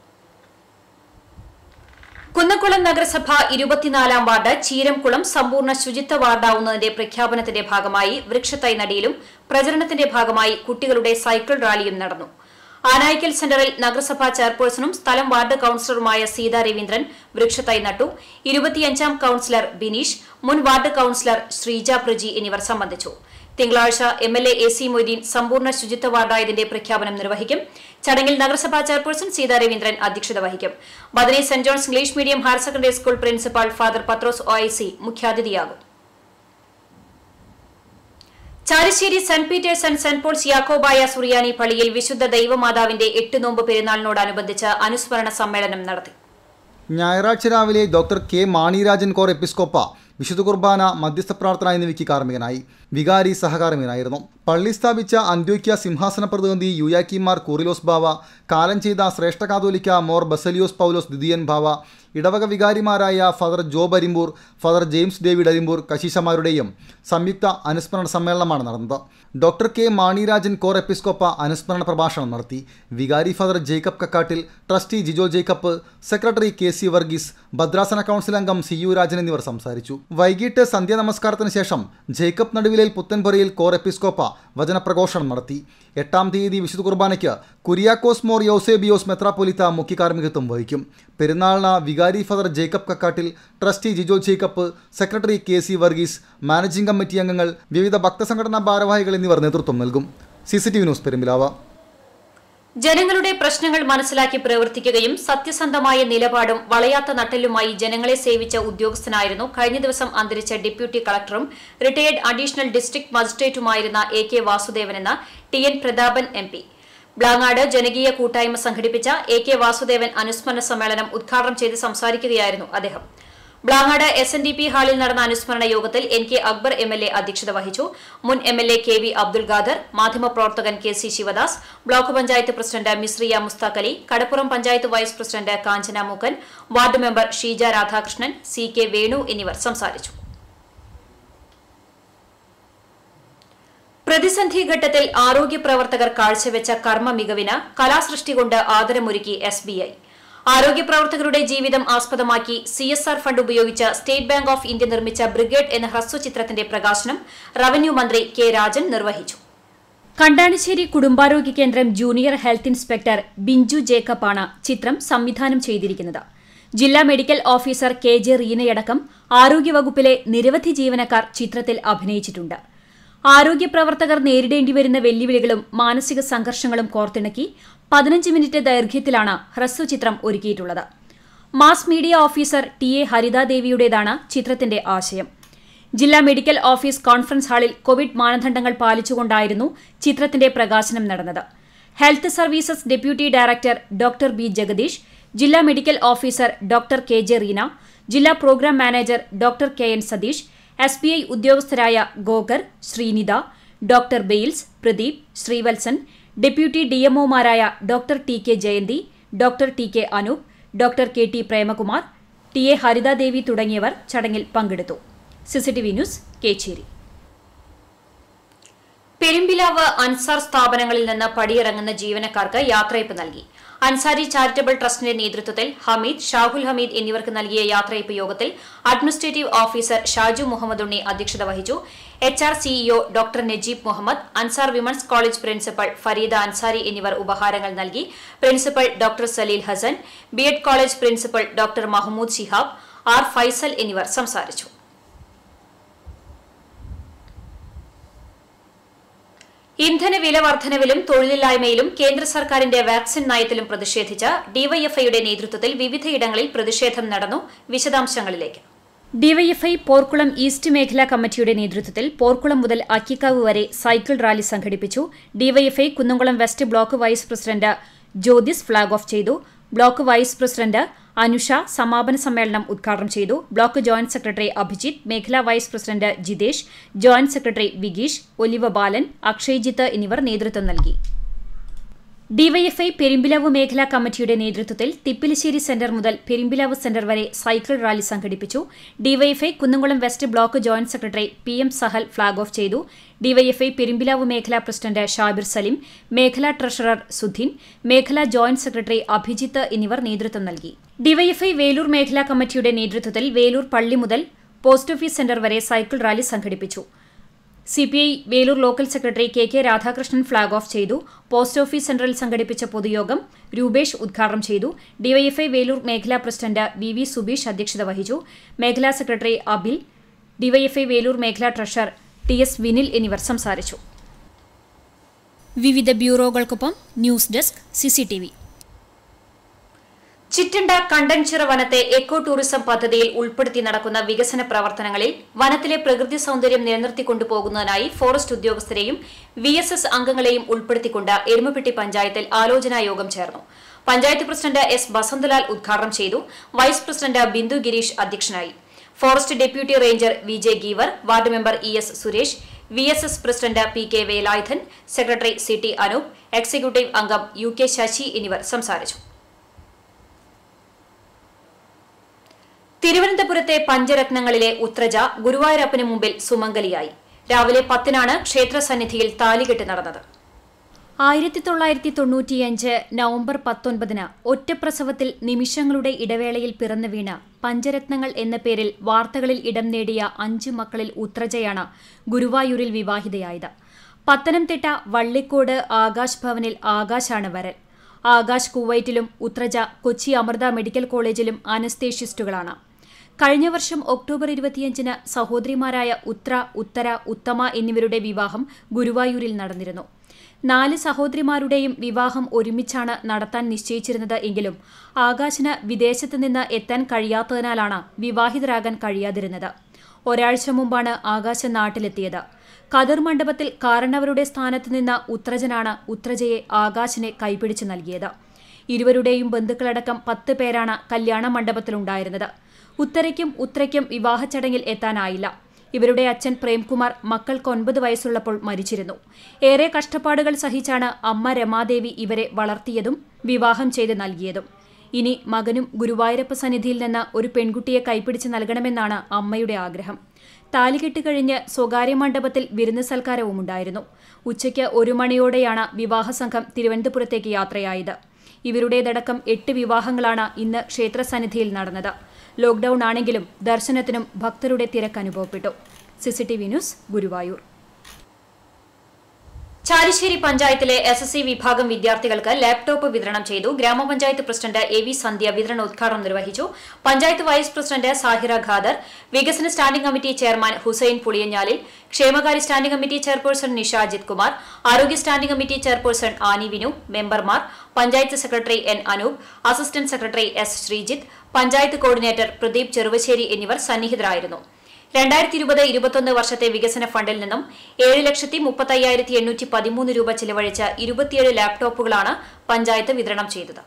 കുന്നംകുളം നഗരസഭ 24ാം വാർഡ് ചീരംകുളം സമ്പൂർണ്ണ ശുചിത്വ വാർഡാവുന്നതിന്റെ പ്രഖ്യാപനത്തിന്റെ ഭാഗമായി വൃക്ഷത്തൈ നടീലും പ്രചരണത്തിന്റെ ഭാഗമായി കുട്ടികളുടെ സൈക്കിൾ റാലിയും നടന്നു. ആനായിക്കൽ സെന്ററിൽ നഗരസഭാ ചെയർപേഴ്സണും സ്ഥലം വാർഡ് കൌൺസിലറുമായ സീതാ രവീന്ദ്രൻ വൃക്ഷത്തൈ നട്ടു. 25ാം കൌൺസിലർ ബിനീഷ്, മുൻ വാർഡ് കൌൺസിലർ ശ്രീജ പ്രജി എന്നിവർ സംബന്ധിച്ചു. തിങ്കളാഴ്ച MLA AC മൊയ്തീൻ സമ്പൂർണ്ണ ശുചിത്വ വാർഡായതിന്റെ പ്രഖ്യാപനം നിർവഹിക്കും. ചടങ്ങിൽ നഗരസഭാ ചെയർപേഴ്സൺ സീതാ രവീന്ദ്രൻ അധ്യക്ഷത വഹിക്കും. Bethany saint John's English medium higher secondary school principal father Pathros OIC മുഖ്യാതിഥിയാകും. Chalissery saint Peter's and saint Paul's Yakobaya Suriyani പള്ളിയിൽ വിശുദ്ധ ദൈവമാതാവിന്റെ 8 നോമ്പ് പെരുന്നാളിനോടനുബന്ധിച്ച് അനുസ്മരണ സമ്മേളനം നടത്തി. ഞായറാഴ്ച രാവിലെ ഡോക്ടർ K മാണിരാജൻ കോർ എപ്പിസ്കോപ്പ വിശുദ്ധ കുർബാന, മധ്യസ്ഥ പ്രാർത്ഥന എന്നിവയ്ക്ക് കാർമ്മികനായി. വികാരി സഹകാർമ്മികനായിരുന്നു. പള്ളി സ്ഥാപിച്ച അന്ത്യോക്യ സിംഹാസന പ്രതിനിധി യൂയാക്കിമാർ കൂറിലോസ് ബാവ, കാലം ചെയ്ത ശ്രേഷ്ഠ കാതോലിക്ക മോർ ബസലിയോസ് പൗലോസ് ദ്വിതീയൻ ബാവ, ഇടവക വികാരിമാരായ father Job Arimpur, father James David Arimpur കശീശമാരുടെയും സംയുക്ത അനുസ്മരണ സമ്മേളനമാണ് നടന്നത്. ഡോക്ടർ K മാണിരാജൻ കോർ എപ്പിസ്കോപ്പ അനുസ്മരണ പ്രഭാഷണം നടത്തി. വികാരി father Jacob Kakkattil, trustee Jijo Jacob, secretary KC Varghese, ഭദ്രാസന കൗൺസിൽ അംഗം CU രാജൻ എന്നിവർ സംസാരിച്ചു. വൈകിട്ട് സന്ധ്യാ നമസ്കാരത്തിന് ശേഷം ജേക്കബ് നടുവിലേൽ പുത്തൻപുരയിൽ കോർ എപ്പിസ്കോപ്പ വചനപ്രഘോഷണം നടത്തി. 8ാം തീയതി വിശുദ്ധ കുർബാനയ്ക്ക് കുര്യാക്കോസ് മോർ യോസേബിയോസ് മെത്രാപ്പൊലിത്ത മുഖ്യ കാർമ്മികത്വം വഹിക്കും. പെരുന്നാളിന് വികാരി father Jacob Kakkattil, trustee Jijo Jacob, secretary KC Varghese, managing committee അംഗങ്ങൾ, വിവിധ ഭക്തസംഘടനാ ഭാരവാഹികൾ എന്നിവർ നേതൃത്വം നൽകും. CCTV news, Perumpilavu. ജനങ്ങളുടെ പ്രശ്നങ്ങൾ മനസ്സിലാക്കി പ്രവർത്തിക്കുകയും സത്യസന്ധമായ നിലപാടും വളയാത്ത നട്ടെല്ലുമായി ജനങ്ങളെ സേവിച്ച ഉദ്യോഗസ്ഥനായിരുന്നു കഴിഞ്ഞ ദിവസം അന്തരിച്ച ഡെപ്യൂട്ടി കളക്ടറും റിട്ടയേർഡ് അഡീഷണൽ ഡിസ്ട്രിക്ട് മജിസ്ട്രേറ്റുമായിരുന്ന AK വാസുദേവനെന്ന TN പ്രതാപൻ MP. ബ്ലാങ്ങാട് ജനകീയ കൂട്ടായ്മ സംഘടിപ്പിച്ച AK വാസുദേവൻ അനുസ്മരണ സമ്മേളനം ഉദ്ഘാടനം ചെയ്ത് സംസാരിക്കുകയായിരുന്നു അദ്ദേഹം. ബ്ലാങ്ങാട് SNDP ഹാളിൽ നടന്ന അനുസ്മരണ യോഗത്തിൽ NK അക്ബർ MLA അധ്യക്ഷത വഹിച്ചു. മുൻ MLA KV അബ്ദുൽ ഖാദർ, മാധ്യമപ്രവർത്തകൻ KC Sivadas, block panchayat president Mishriya Mushtaq Ali, Kadappuram panchayat vice president Kanchana Mookkan, ward member Sheeja Radhakrishnan, CK Venu എന്നിവർ സംസാരിച്ചു. പ്രതിസന്ധി ഘട്ടത്തിൽ ആരോഗ്യ പ്രവർത്തകർ കാഴ്ചവെച്ച കർമ്മ മികവിന് കലാസൃഷ്ടി കൊണ്ട് ആദരമൊരുക്കി SBI. ആരോഗ്യ പ്രവർത്തകരുടെ ജീവിതം ആസ്പദമാക്കി CSR ഫണ്ട് ഉപയോഗിച്ച് സ്റ്റേറ്റ് ബാങ്ക് ഓഫ് ഇന്ത്യ നിർമ്മിച്ച ബ്രിഗേഡ് എന്ന ഹ്രസ്വചിത്രത്തിന്റെ പ്രകാശനം റവന്യൂ മന്ത്രി K രാജൻ നിർവഹിച്ചു. കണ്ടാണിശ്ശേരി കുടുംബാരോഗ്യ കേന്ദ്രം ജൂനിയർ ഹെൽത്ത് ഇൻസ്പെക്ടർ ബിഞ്ചു ജേക്കബാണ് ചിത്രം സംവിധാനം ചെയ്തിരിക്കുന്നത്. ജില്ലാ മെഡിക്കൽ ഓഫീസർ KJ റീനയടക്കം ആരോഗ്യവകുപ്പിലെ നിരവധി ജീവനക്കാർ ചിത്രത്തിൽ അഭിനയിച്ചിട്ടുണ്ട്. ആരോഗ്യ പ്രവർത്തകർ നേരിടേണ്ടിവരുന്ന വെല്ലുവിളികളും മാനസിക സംഘർഷങ്ങളും കോർത്തിണക്കി 15 മിനിറ്റ് ദൈർഘ്യത്തിലാണ് ഹ്രസ്വചിത്രം ഒരുക്കിയിട്ടുള്ളത്. മാസ് മീഡിയ ഓഫീസർ TA ഹരിതാദേവിയുടേതാണ് ചിത്രത്തിന്റെ ആശയം. ജില്ലാ മെഡിക്കൽ ഓഫീസ് കോൺഫറൻസ് ഹാളിൽ കോവിഡ് മാനദണ്ഡങ്ങൾ പാലിച്ചുകൊണ്ടായിരുന്നു ചിത്രത്തിന്റെ പ്രകാശനം നടന്നത്. Health services deputy director doctor B Jagadeesh, ജില്ലാ medical officer doctor KJ Reena, ജില്ലാ programme manager doctor KN Satheesh, SBI ഉദ്യോഗസ്ഥരായ Gokar, Sreenitha, doctor Bails, Pradeep, Sreevalsan, deputy DMOമാരായ doctor TK Jayanthi, doctor TK Anoop, doctor KT Premakumar, TA Harithadevi തുടങ്ങിയവർ ചടങ്ങിൽ പങ്കെടുത്തു. CCTV news, Kechery. പെരുമ്പിലാവ് അൻസാർ സ്ഥാപനങ്ങളിൽ നിന്ന് പടിയിറങ്ങുന്ന ജീവനക്കാർക്ക് യാത്രയപ്പ് നൽകി. അൻസാരി ചാരിറ്റബിൾ ട്രസ്റ്റിന്റെ നേതൃത്വത്തിൽ ഹമീദ്, ഷാഹുൽ ഹമീദ് എന്നിവർക്ക് നൽകിയ യാത്രയപ്പ് യോഗത്തിൽ അഡ്മിനിസ്ട്രേറ്റീവ് ഓഫീസർ ഷാജു മുഹമ്മദ് ഉണ്ണി അധ്യക്ഷത വഹിച്ചു. HR CEO doctor Najeeb Muhammad, Ansar women's college principal Fareeda Ansari എന്നിവർ ഉപഹാരങ്ങൾ നൽകി. Principal doctor Saleel Hasan, B.Ed college principal doctor Mahmood Shihab, R. Faisal എന്നിവർ സംസാരിച്ചു. ഇന്ധന വില വർധനവിലും തൊഴിലില്ലായ്മയിലും കേന്ദ്ര സർക്കാരിന്റെ വാക്സിൻ നയത്തിലും പ്രതിഷേധിച്ച് ഡിവൈഎഫ്ഐയുടെ നേതൃത്വത്തിൽ വിവിധയിടങ്ങളിൽ പ്രതിഷേധം നടന്നു. വിശദാംശങ്ങളിലേക്ക്. ഡിവൈഎഫ്ഐ പോർക്കുളം ഈസ്റ്റ് മേഖലാ കമ്മിറ്റിയുടെ നേതൃത്വത്തിൽ പോർക്കുളം മുതൽ അക്കിക്കാവ് വരെ സൈക്കിൾ റാലി സംഘടിപ്പിച്ചു. DYFI Kunnamkulam west block vice president Jyothis flag off ചെയ്തു. ബ്ലോക്ക് വൈസ് പ്രസിഡന്റ് അനുഷ സമാപന സമ്മേളനം ഉദ്ഘാടനം ചെയ്തു. ബ്ലോക്ക് ജോയിന്റ് സെക്രട്ടറി അഭിജിത്ത്, മേഖലാ vice president Jithesh, joint secretary Vigeesh, Oliva Balan, Akshayjith എന്നിവർ നേതൃത്വം നൽകി. ഡിവൈഎഫ്ഐ പെരുമ്പിലാവ് മേഖലാ കമ്മിറ്റിയുടെ നേതൃത്വത്തിൽ തിപ്പിലിശ്ശേരി സെന്റർ മുതൽ പെരുമ്പിലാവ് സെന്റർ വരെ സൈക്കിൾ റാലി സംഘടിപ്പിച്ചു. DYFI Kunnamkulam west block joint secretary PM Sahal flag off ചെയ്തു. ഡിവൈഎഫ്ഐ പെരുമ്പിലാവ് മേഖലാ പ്രസിഡന്റ് ഷാബിർ സലിം, മേഖലാ ട്രഷറർ സുധീൻ, മേഖലാ ജോയിന്റ് സെക്രട്ടറി അഭിജിത്ത് എന്നിവർ നേതൃത്വം നൽകി. ഡിവൈഎഫ്ഐ വേലൂർ മേഖലാ കമ്മിറ്റിയുടെ നേതൃത്വത്തിൽ വേലൂർ പള്ളി മുതൽ പോസ്റ്റ് ഓഫീസ് സെന്റർ വരെ സൈക്കിൾ റാലി സംഘടിപ്പിച്ചു. CPI Velur local secretary KK Radhakrishnan flag off ചെയ്തു. പോസ്റ്റ് ഓഫീസ് സെന്ററിൽ സംഘടിപ്പിച്ച പൊതുയോഗം രൂപേഷ് ഉദ്ഘാടനം ചെയ്തു. ഡിവൈഎഫ്ഐ വേലൂർ മേഖലാ പ്രസിഡന്റ് VV സുബീഷ് അധ്യക്ഷത വഹിച്ചു. മേഖലാ സെക്രട്ടറി അബിൽ, ഡിവൈഎഫ്ഐ വേലൂർ മേഖലാ ട്രഷറർ TS വിനിൽ എന്നിവർ സംസാരിച്ചു. വിവിധ ബ്യൂറോകൾക്കൊപ്പം news desk CCTV. Chittanda Kandanchira വനത്തെ എക്കോ ടൂറിസം പദ്ധതിയിൽ ഉൾപ്പെടുത്തി നടക്കുന്ന വികസന പ്രവർത്തനങ്ങളിൽ വനത്തിലെ പ്രകൃതി സൌന്ദര്യം നിലനിർത്തിക്കൊണ്ടുപോകുന്നതിനായി ഫോറസ്റ്റ് ഉദ്യോഗസ്ഥരെയും VSS അംഗങ്ങളെയും ഉൾപ്പെടുത്തിക്കൊണ്ട് എരുമപ്പെട്ടി പഞ്ചായത്തിൽ ആലോചനാ യോഗം ചേർന്നു. Panchayat president S. ബസന്തലാൽ ഉദ്ഘാടനം ചെയ്തു. വൈസ് പ്രസിഡന്റ് ബിന്ദു ഗിരീഷ് അധ്യക്ഷനായി. Forest deputy ranger VJ Geever, ward member ES Suresh, VSS president PK Velayudhan, secretary CT Anoop, executive അംഗം UK ശശി എന്നിവർ സംസാരിച്ചു. തിരുവനന്തപുരത്തെ പഞ്ചരത്നങ്ങളിലെ ഉത്രജ ഗുരുവായൂരപ്പന് മുമ്പിൽ സുമംഗലിയായി. രാവിലെ 10-നാണ് ക്ഷേത്രസന്നിധിയിൽ താലികെട്ട് നടന്നത്. 1995 നവംബർ 19-ന് ഒറ്റപ്രസവത്തിൽ നിമിഷങ്ങളുടെ ഇടവേളയിൽ പിറന്നു വീണ പഞ്ചരത്നങ്ങൾ എന്ന പേരിൽ വാർത്തകളിൽ ഇടം നേടിയ 5 മക്കളിൽ ഉത്രജയാണ് ഗുരുവായൂരിൽ വിവാഹിതയായത്. പത്തനംതിട്ട വള്ളിക്കോട് ആകാശ് ഭവനിൽ ആകാശാണ് വരൻ. ആകാശ് കുവൈറ്റിലും ഉത്രജ കൊച്ചി അമൃത മെഡിക്കൽ കോളേജിലും അനസ്തേഷ്യസ്റ്റുകളാണ്. കഴിഞ്ഞ വർഷം ഒക്ടോബർ 25-ന് സഹോദരിമാരായ ഉത്ര, ഉത്തര, ഉത്തമ എന്നിവരുടെ വിവാഹം ഗുരുവായൂരിൽ നടന്നിരുന്നു. 4 സഹോദരിമാരുടെയും വിവാഹം ഒരുമിച്ചാണ് നടത്താൻ നിശ്ചയിച്ചിരുന്നത് എങ്കിലും ആകാശിന് വിദേശത്ത് നിന്ന് എത്താൻ കഴിയാത്തതിനാലാണ് വിവാഹിതരാകാൻ കഴിയാതിരുന്നത്. ഒരാഴ്ച മുമ്പാണ് ആകാശ് നാട്ടിലെത്തിയത്. കതിർ മണ്ഡപത്തിൽ കാരണവരുടെ സ്ഥാനത്ത് നിന്ന ഉത്രജനാണ് ഉത്രജയെ ആകാശിനെ കൈപിടിച്ച് നൽകിയത്. ഇരുവരുടെയും ബന്ധുക്കളടക്കം 10 പേരാണ് കല്യാണ മണ്ഡപത്തിലുണ്ടായിരുന്നത്. ഉത്തരയ്ക്കും ഉത്രയ്ക്കും വിവാഹ ചടങ്ങിൽ എത്താനായില്ല. ഇവരുടെ അച്ഛൻ പ്രേംകുമാർ മക്കൾക്ക് 9 വയസ്സുള്ളപ്പോൾ മരിച്ചിരുന്നു. ഏറെ കഷ്ടപ്പാടുകൾ സഹിച്ചാണ് അമ്മ രമാദേവി ഇവരെ വളർത്തിയതും വിവാഹം ചെയ്ത് നൽകിയതും. ഇനി മകനും ഗുരുവായൂരപ്പ സന്നിധിയിൽ നിന്ന് ഒരു പെൺകുട്ടിയെ കൈപിടിച്ച് നൽകണമെന്നാണ് അമ്മയുടെ ആഗ്രഹം. താലികെട്ട് കഴിഞ്ഞ് സ്വകാര്യ മണ്ഡപത്തിൽ വിരുന്ന് സൽക്കാരവുമുണ്ടായിരുന്നു. ഉച്ചയ്ക്ക് 1 മണിയോടെയാണ് വിവാഹസംഘം തിരുവനന്തപുരത്തേക്ക് യാത്രയായത്. ഇവരുടേതടക്കം 8 വിവാഹങ്ങളാണ് ഇന്ന് ക്ഷേത്രസന്നിധിയിൽ നടന്നത്. ലോക്ഡൌൺ ആണെങ്കിലും ദർശനത്തിനും ഭക്തരുടെ തിരക്ക് അനുഭവപ്പെട്ടു. CCTV news, Guruvayur. ചാലിശ്ശേരി പഞ്ചായത്തിലെ SSC വിഭാഗം വിദ്യാർത്ഥികൾക്ക് ലാപ്ടോപ്പ് വിതരണം ചെയ്തു. ഗ്രാമപഞ്ചായത്ത് പ്രസിഡന്റ് AV സന്ധ്യ വിതരണോദ്ഘാടനം നിർവഹിച്ചു. പഞ്ചായത്ത് വൈസ് പ്രസിഡന്റ് സാഹിറ ഖാദർ, വികസന standing committee chairman Hussain Puliyanjalil, ക്ഷേമകാര്യ standing committee chairperson Nisha Ajith Kumar, ആരോഗ്യ standing committee chairperson Annie Vinu, മെമ്പർമാർ, panchayat secretary N Anoop, assistant secretary S Sreejith, panchayat coordinator Pradeep Cheruvassery എന്നിവർ സന്നിഹിതരായിരുന്നു. 2020-21 വർഷത്തെ വികസന ഫണ്ടിൽ നിന്നും 7,35,813 രൂപ ചിലവഴിച്ച 27 ലാപ്ടോപ്പുകളാണ് പഞ്ചായത്ത് വിതരണം ചെയ്തത്.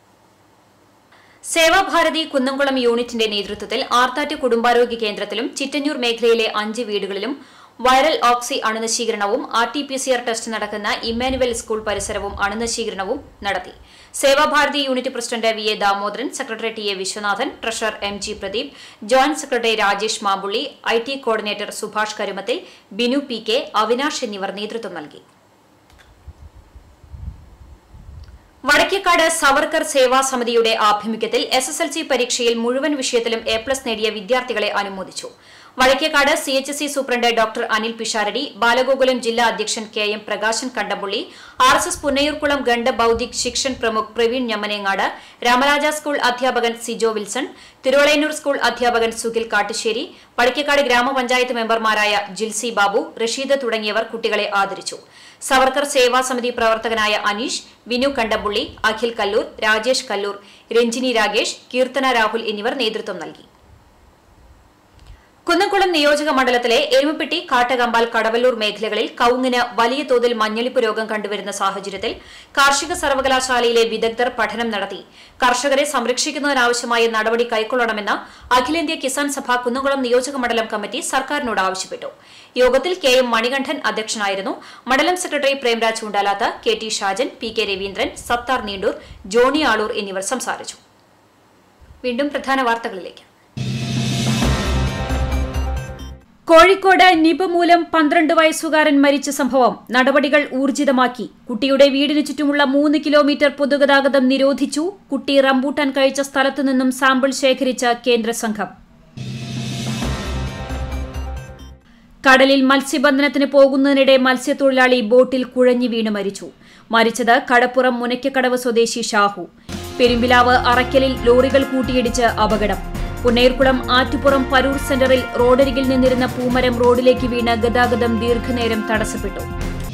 സേവാഭാരതി കുന്നംകുളം യൂണിറ്റിന്റെ നേതൃത്വത്തിൽ ആർത്താറ്റ് കുടുംബാരോഗ്യ കേന്ദ്രത്തിലും ചിറ്റന്നൂർ മേഖലയിലെ 5 വീടുകളിലും വൈറൽ ഓക്സി അണുനശീകരണവും RT-PCR ടെസ്റ്റ് നടക്കുന്ന ഇമ്മാനുവൽ സ്കൂൾ പരിസരവും അണുനശീകരണവും നടത്തി. Sevabharathi unit president VA Damodaran, secretary TA Viswanathan, treasurer MG Pradeep, joint secretary Rajesh Mampully, IT coordinator Subhash Karumathil, Binu PK, Avinash എന്നിവർ നേതൃത്വം നൽകി. വടക്കേക്കാട് സവർക്കർ സേവാ സമിതിയുടെ ആഭിമുഖ്യത്തിൽ SSLC പരീക്ഷയിൽ മുഴുവൻ വിഷയത്തിലും A+ നേടിയ വിദ്യാർത്ഥികളെ അനുമോദിച്ചു. Vadakkekad CHSE superintendent doctor Anil Pisharody, Balagokulam ജില്ലാ അധ്യക്ഷൻ KM പ്രകാശൻ കണ്ടമ്പുള്ളി, RSS പുന്നയൂർക്കുളം ഗണ്ഡ ബൌദ്ധിക് ശിക്ഷൻ പ്രമുഖ് പ്രവീൺ ഞമ്മനേങ്ങാട്, രാമരാജ സ്കൂൾ അധ്യാപകൻ സിജോ വിൽസൺ, തിരുവളയന്നൂർ സ്കൂൾ അധ്യാപകൻ സുഖിൽ കാട്ടുശ്ശേരി, വടക്കേക്കാട് ഗ്രാമപഞ്ചായത്ത് മെമ്പർമാരായ ജിൽസി ബാബു, റഷീദ് തുടങ്ങിയവർ കുട്ടികളെ ആദരിച്ചു. സവർക്കർ സേവാ സമിതി പ്രവർത്തകനായ അനീഷ്, വിനു കണ്ടമ്പുള്ളി, അഖിൽ കല്ലൂർ, രാജേഷ് കല്ലൂർ, രഞ്ജിനി രാഗേഷ്, കീർത്തന രാഹുൽ എന്നിവർ നേതൃത്വം നൽകി. കുന്നംകുളം നിയോജക മണ്ഡലത്തിലെ എരുമപ്പെട്ടി, കാട്ടകമ്പാൽ, കടവല്ലൂർ മേഖലകളിൽ കവുങ്ങിന് വലിയ തോതിൽ മഞ്ഞളിപ്പ് രോഗം കണ്ടുവരുന്ന സാഹചര്യത്തിൽ കാർഷിക സർവകലാശാലയിലെ വിദഗ്ധർ പഠനം നടത്തി കർഷകരെ സംരക്ഷിക്കുന്നതിനാവശ്യമായ നടപടി കൈക്കൊള്ളണമെന്ന് അഖിലേന്ത്യാ കിസാൻ സഭ കുന്നംകുളം നിയോജക മണ്ഡലം കമ്മിറ്റി സർക്കാരിനോട് ആവശ്യപ്പെട്ടു. യോഗത്തിൽ KM മണികണ്ഠൻ അധ്യക്ഷനായിരുന്നു. മണ്ഡലം secretary Premraj Choondalath, KT Shajan, PK Raveendran, Sathar Neendoor, Johnny Aloor എന്നിവർ സംസാരിച്ചു. വീണ്ടും പ്രധാന വാർത്തകളിലേക്ക്. കോഴിക്കോട് നിപ മൂലം 12 വയസ്സുകാരൻ മരിച്ച സംഭവം നടപടികൾ ഊർജിതമാക്കി. കുട്ടിയുടെ വീടിന് ചുറ്റുമുള്ള 3 കിലോമീറ്റർ പൊതുഗതാഗതം നിരോധിച്ചു. കുട്ടി റംബൂട്ടാൻ കഴിച്ച സ്ഥലത്തു നിന്നും സാമ്പിൾ ശേഖരിച്ച കേന്ദ്ര സംഘം. കടലിൽ മത്സ്യബന്ധനത്തിന് പോകുന്നതിനിടെ മത്സ്യത്തൊഴിലാളി ബോട്ടിൽ കുഴഞ്ഞു വീണ് മരിച്ചു. മരിച്ചത് കടപ്പുറം മുനയ്ക്കക്കടവ് സ്വദേശി ഷാഹു. പെരുമ്പിലാവ് അറയ്ക്കലിൽ ലോറികൾ കൂട്ടിയിടിച്ച് അപകടം. പുന്നയൂർക്കുളം ആറ്റുപുറം പരൂർ സെന്ററിൽ റോഡരികിൽ നിന്നിരുന്ന പൂമരം റോഡിലേക്ക് വീണ് ഗതാഗതം ദീർഘനേരം തടസ്സപ്പെട്ടു.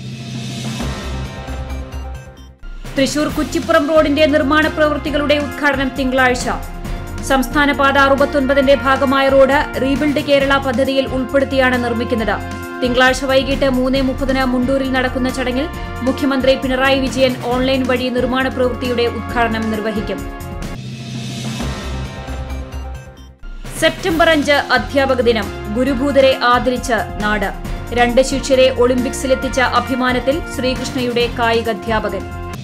തൃശൂർ കുറ്റിപ്പുറം റോഡിന്റെ നിർമ്മാണ പ്രവൃത്തികളുടെ ഉദ്ഘാടനം തിങ്കളാഴ്ച. സംസ്ഥാനപാത 69ന്റെ ഭാഗമായ റോഡ് റീബിൽഡ് കേരള പദ്ധതിയിൽ ഉൾപ്പെടുത്തിയാണ് നിർമ്മിക്കുന്നത്. തിങ്കളാഴ്ച വൈകിട്ട് 3:30 മുണ്ടൂരിൽ നടക്കുന്ന ചടങ്ങിൽ മുഖ്യമന്ത്രി പിണറായി വിജയൻ ഓൺലൈൻ വഴി നിർമ്മാണ പ്രവൃത്തിയുടെ ഉദ്ഘാടനം നിർവഹിക്കും. സെപ്റ്റംബർ 5 അധ്യാപക ദിനം. ഗുരുഭൂതരെ ആദരിച്ച് നാട്. 2 ശിഷ്യരെ ഒളിമ്പിക്സിലെത്തിച്ച അഭിമാനത്തിൽ ശ്രീകൃഷ്ണയുടെ കായികാധ്യാപകൻ.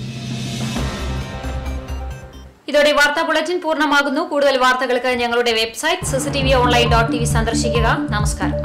ഇതോടെ വാർത്താ ബുള്ളറ്റിൻ പൂർണ്ണമാകുന്നു. കൂടുതൽ വാർത്തകൾക്ക് ഞങ്ങളുടെ വെബ്സൈറ്റ് cctv online.tv സന്ദർശിക്കുക. നമസ്കാരം.